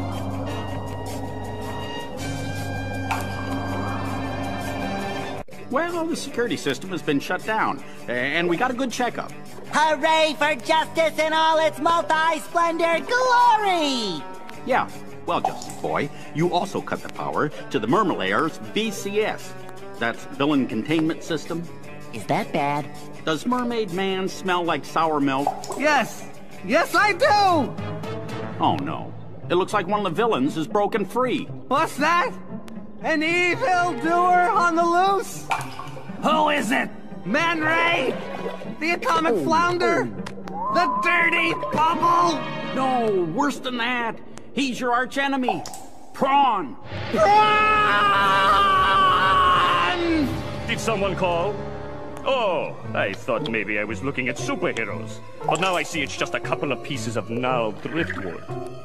Well, the security system has been shut down, and we got a good checkup. Hooray for justice in all its multi-splendor glory! Yeah, well, Justice Boy, you also cut the power to the Mermalair's BCS. That's Villain Containment System. Is that bad? Does Mermaid Man smell like sour milk? Yes! Yes, I do! Oh, no. It looks like one of the villains is broken free. What's that? An evildoer on the loose? Who is it? Man Ray? The atomic flounder? The dirty bubble? No, worse than that. He's your archenemy, Prawn. Prawn! Did someone call? Oh, I thought maybe I was looking at superheroes. But now I see it's just a couple of pieces of gnarled driftwood.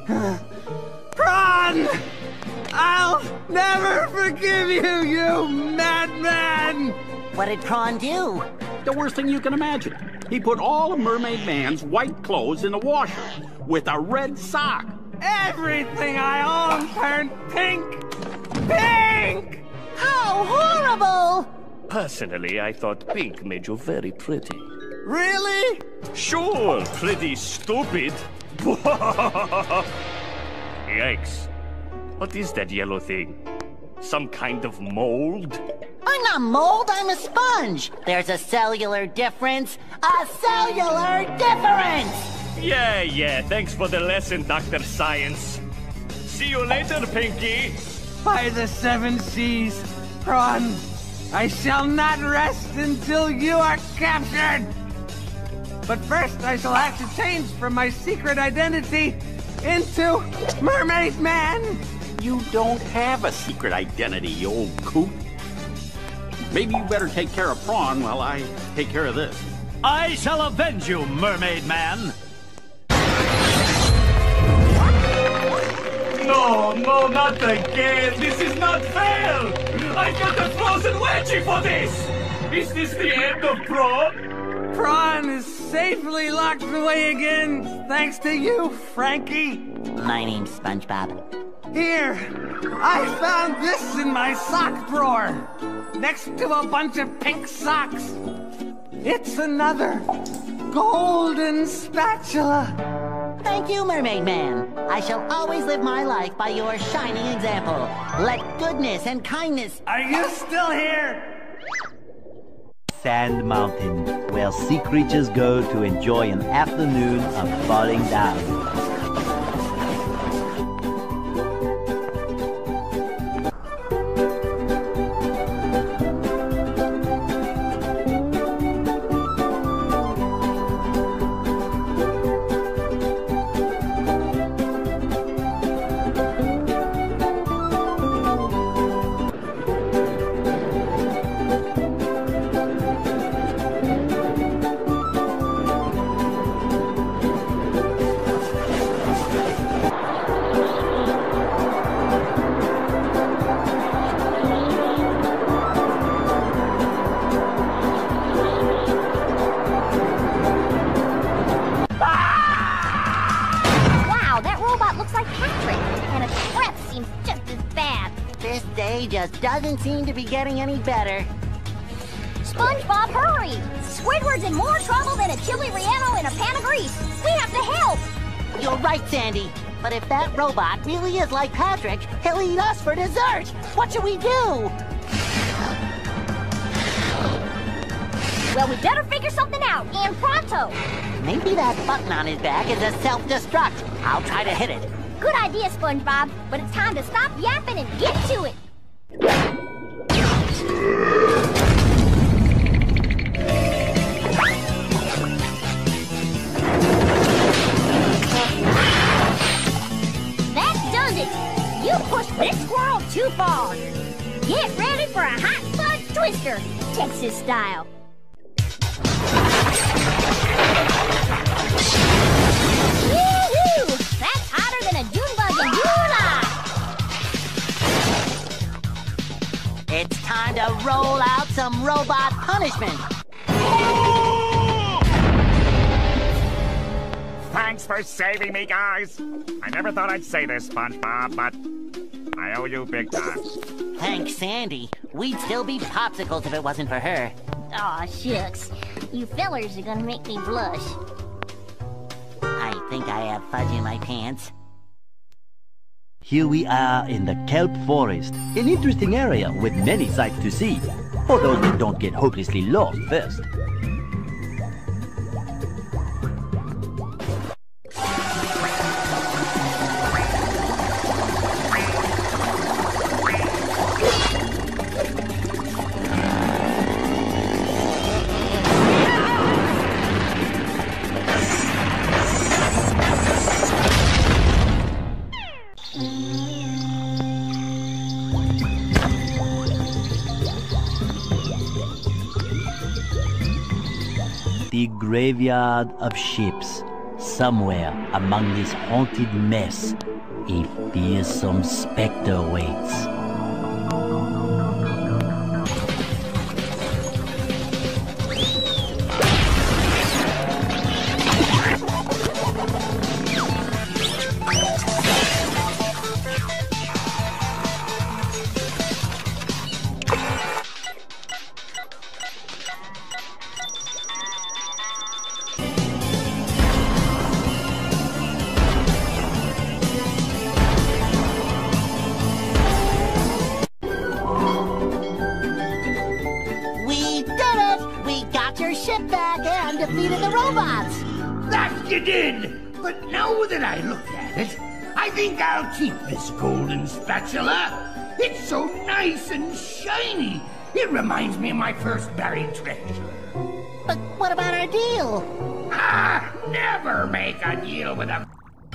Prawn! I'll never forgive you, you madman! What did Prawn do? The worst thing you can imagine. He put all of Mermaid Man's white clothes in the washer with a red sock. Everything I own turned pink! Pink! How horrible! Personally, I thought pink made you very pretty. Really? Sure, pretty stupid. Yikes. What is that yellow thing? Some kind of mold? I'm not mold, I'm a sponge. There's a cellular difference. A cellular difference! Yeah, thanks for the lesson, Dr. Science. See you later, Pinky. By the 7 seas, Prawn, I shall not rest until you are captured. But first, I shall have to change from my secret identity into Mermaid Man. You don't have a secret identity, you old coot. Maybe you better take care of Prawn while I take care of this. I shall avenge you, Mermaid Man. No, not again. This is not fair. I got a frozen wedgie for this. Is this the end of Prawn? Prawn is safely locked away again, thanks to you, Frankie. My name's SpongeBob. Here, I found this in my sock drawer, next to a bunch of pink socks. It's another golden spatula. Thank you, Mermaid Man. I shall always live my life by your shining example. Let goodness and kindness... Are you still here? Sand Mountain, where sea creatures go to enjoy an afternoon of falling down. Just doesn't seem to be getting any better. SpongeBob, hurry! Squidward's in more trouble than a chili relleno in a pan of grease. We have to help! You're right, Sandy. But if that robot really is like Patrick, he'll eat us for dessert. What should we do? Well, we better figure something out, and pronto. Maybe that button on his back is a self-destruct. I'll try to hit it. Good idea, SpongeBob, but it's time to stop yapping and get to it. That does it! You pushed this squirrel too far. Get ready for a hot fudge twister, Texas style. Woo-hoo! That's hotter than a June bug in July! It's time to roll out some robot punishment. Thanks for saving me, guys. I never thought I'd say this, SpongeBob, but I owe you big time. Thanks, Sandy. We'd still be popsicles if it wasn't for her. Aw, shucks. You fellers are gonna make me blush. I think I have fudge in my pants. Here we are in the kelp forest, an interesting area with many sights to see, although we don't get hopelessly lost first. The graveyard of ships. Somewhere among this haunted mess, a fearsome specter waits. Defeated the robots! That you did! But now that I look at it, I think I'll keep this golden spatula. It's so nice and shiny. It reminds me of my first buried treasure. But what about our deal? Ah, never make a deal with a...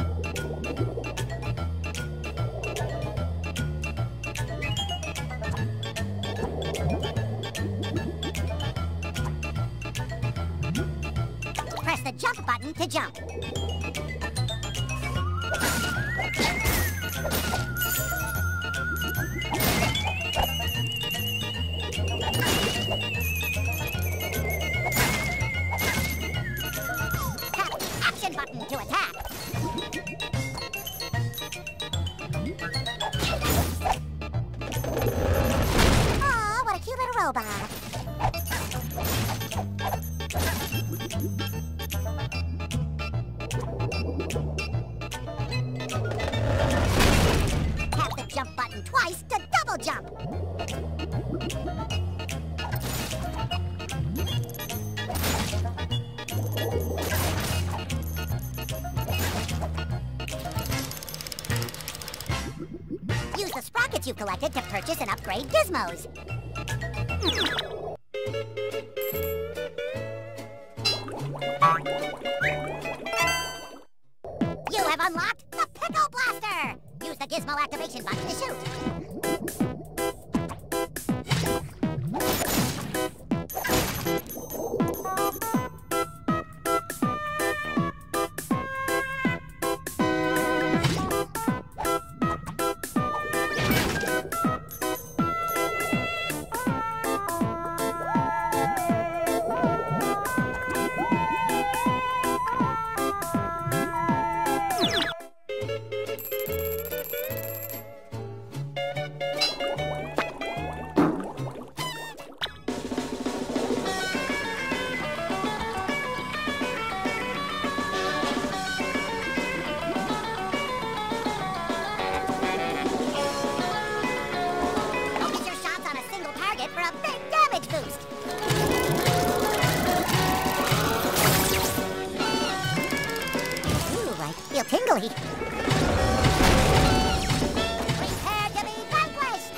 Press the jump button to jump. Tap the action button to attack. Aw, what a cute little robot. Tap the jump button twice to double jump. Use the sprockets you've collected to purchase and upgrade gizmos. You have unlocked the Pickle Blaster! Use the gizmo activation button to shoot. Focus your shots on a single target for a big damage boost. Ooh, I feel tingly. Prepare to be vanquished!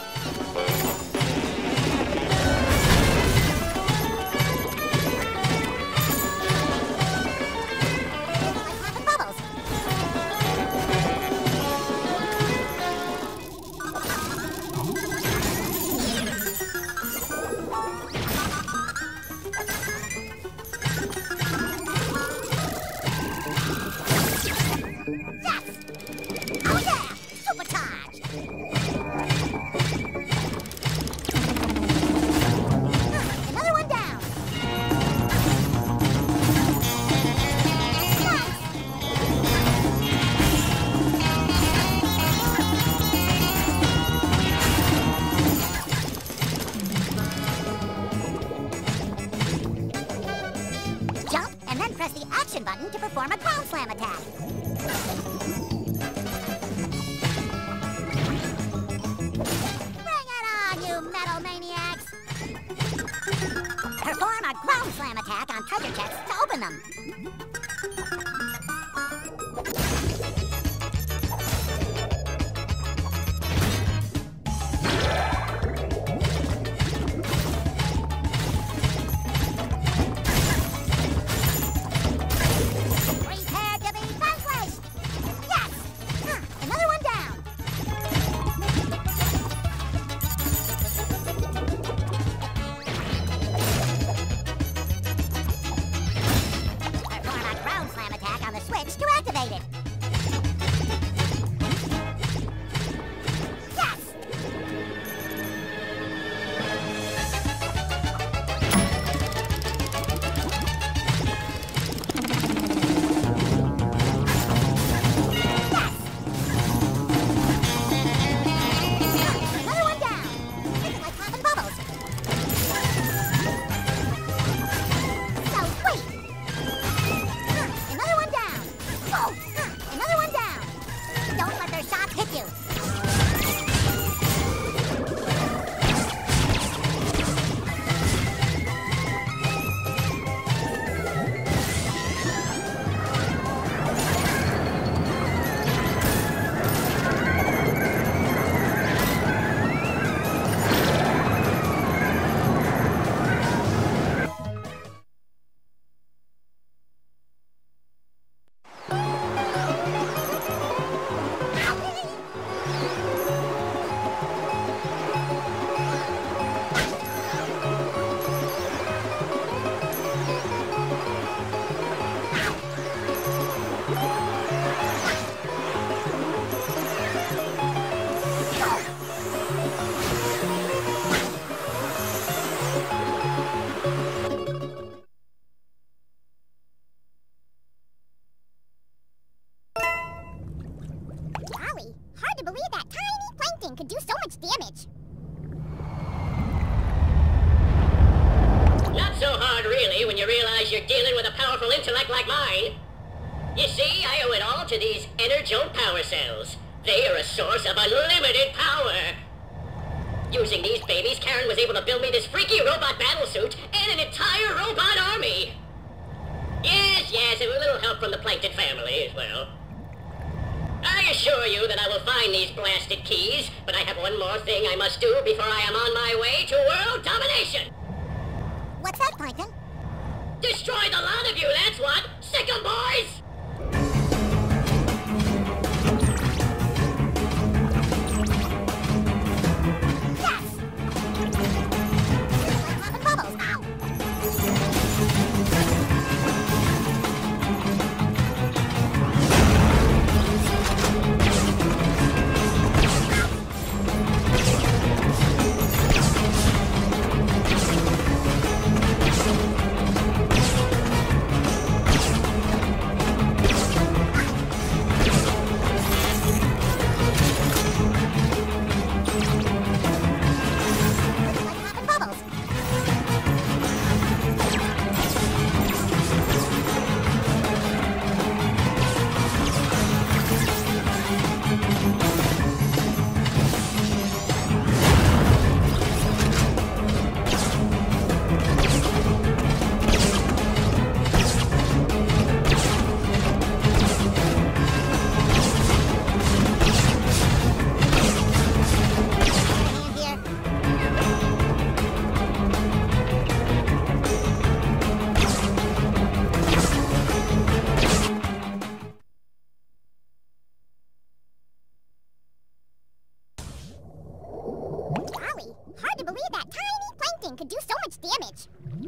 Like popping bubbles. Yes! Oh yeah! Supercharged! Another one down! Nice! perform a ground slam attack. Bring it on, you metal maniacs! Perform a ground slam attack on treasure chests to open them. Prepare to be vanquished! Yes! Another one down! Perform a ground slam attack on the switch to activate it. Yes! Another one down. This is like popping bubbles. So sweet. Another one down. Oh, another one down. Don't let their shots hit you. Golly, hard to believe that tiny plankton could do so much damage. Not so hard, really, when you realize you're dealing with a powerful intellect like mine. You see, I owe it all to these Energone power cells. They are a source of unlimited power. Using these babies, Karen was able to build me this freaky robot battlesuit and an entire robot army. Yes, and with a little help from the Plankton family as well. I assure you that I will find these blasted keys, but I have one more thing I must do before I am on my way to world domination. What's that, Plankton? Destroy the lot of you, that's what! Sick 'em, boys! Yes! Like popping bubbles. Ow! Hard to believe that tiny plankton could do so much damage.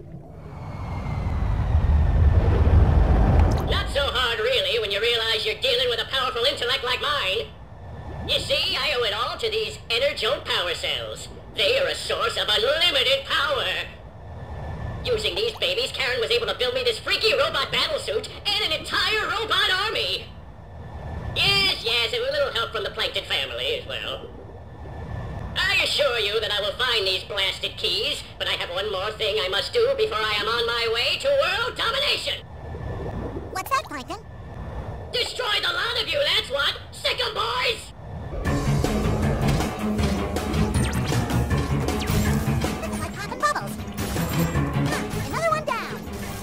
Not so hard, really, when you realize you're dealing with a powerful intellect like mine. You see, I owe it all to these Energone power cells. They are a source of unlimited power. Using these babies, Karen was able to build me this freaky robot battlesuit and an entire robot army. Yes, and with a little help from the Plankton family as well. I assure you that I will find these blasted keys, but I have one more thing I must do before I am on my way to world domination. What's that, Plankton. Destroy the lot of you, that's what! Sick 'em, boys! Looks like popping bubbles. Another one down.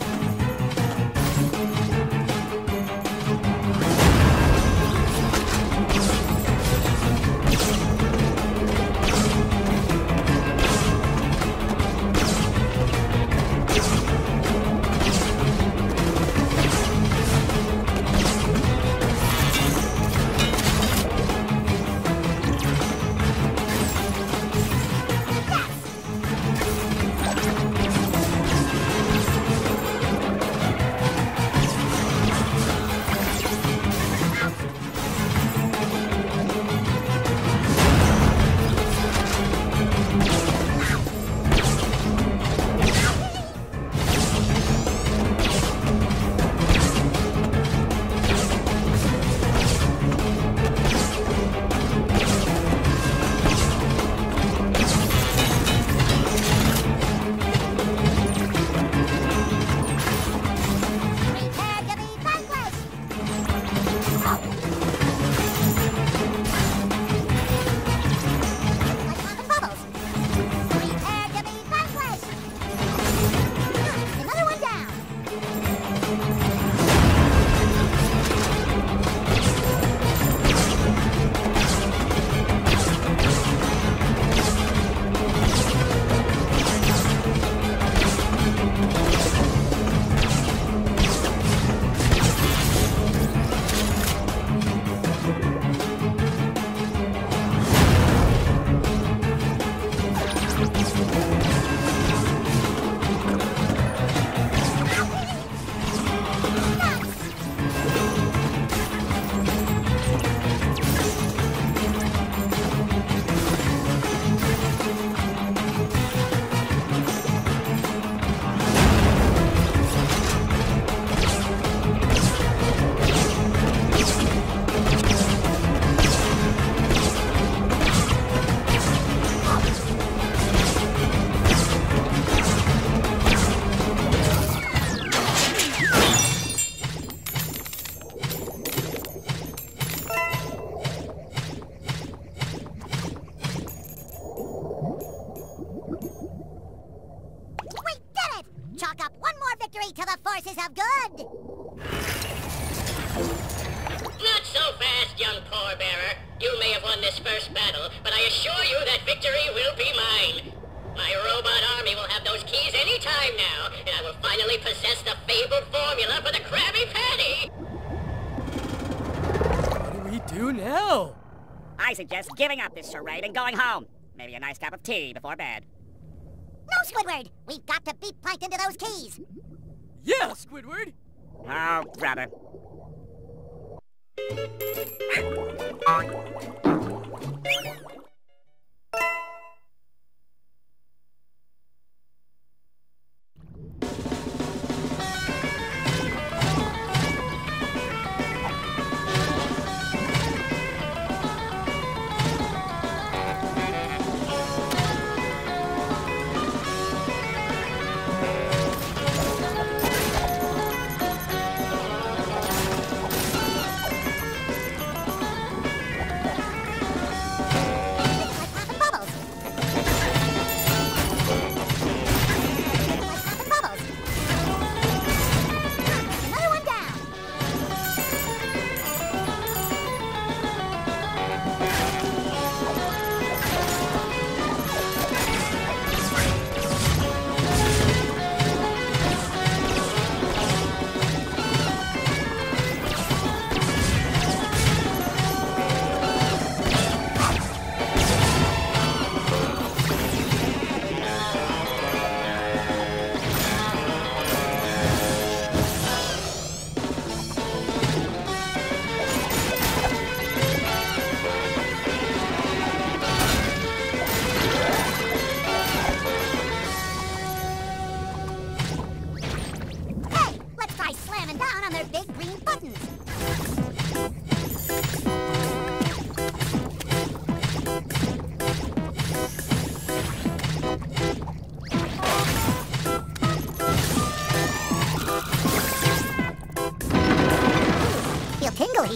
Chalk up one more victory to the forces of good! Not so fast, young pallbearer. You may have won this first battle, but I assure you that victory will be mine. My robot army will have those keys any time now, and I will finally possess the fabled formula for the Krabby Patty! What do we do now? I suggest giving up this charade and going home. Maybe a nice cup of tea before bed. No, Squidward! We've got to beat Plankton to those keys! Yeah, Squidward! Oh, brother. feel tingly.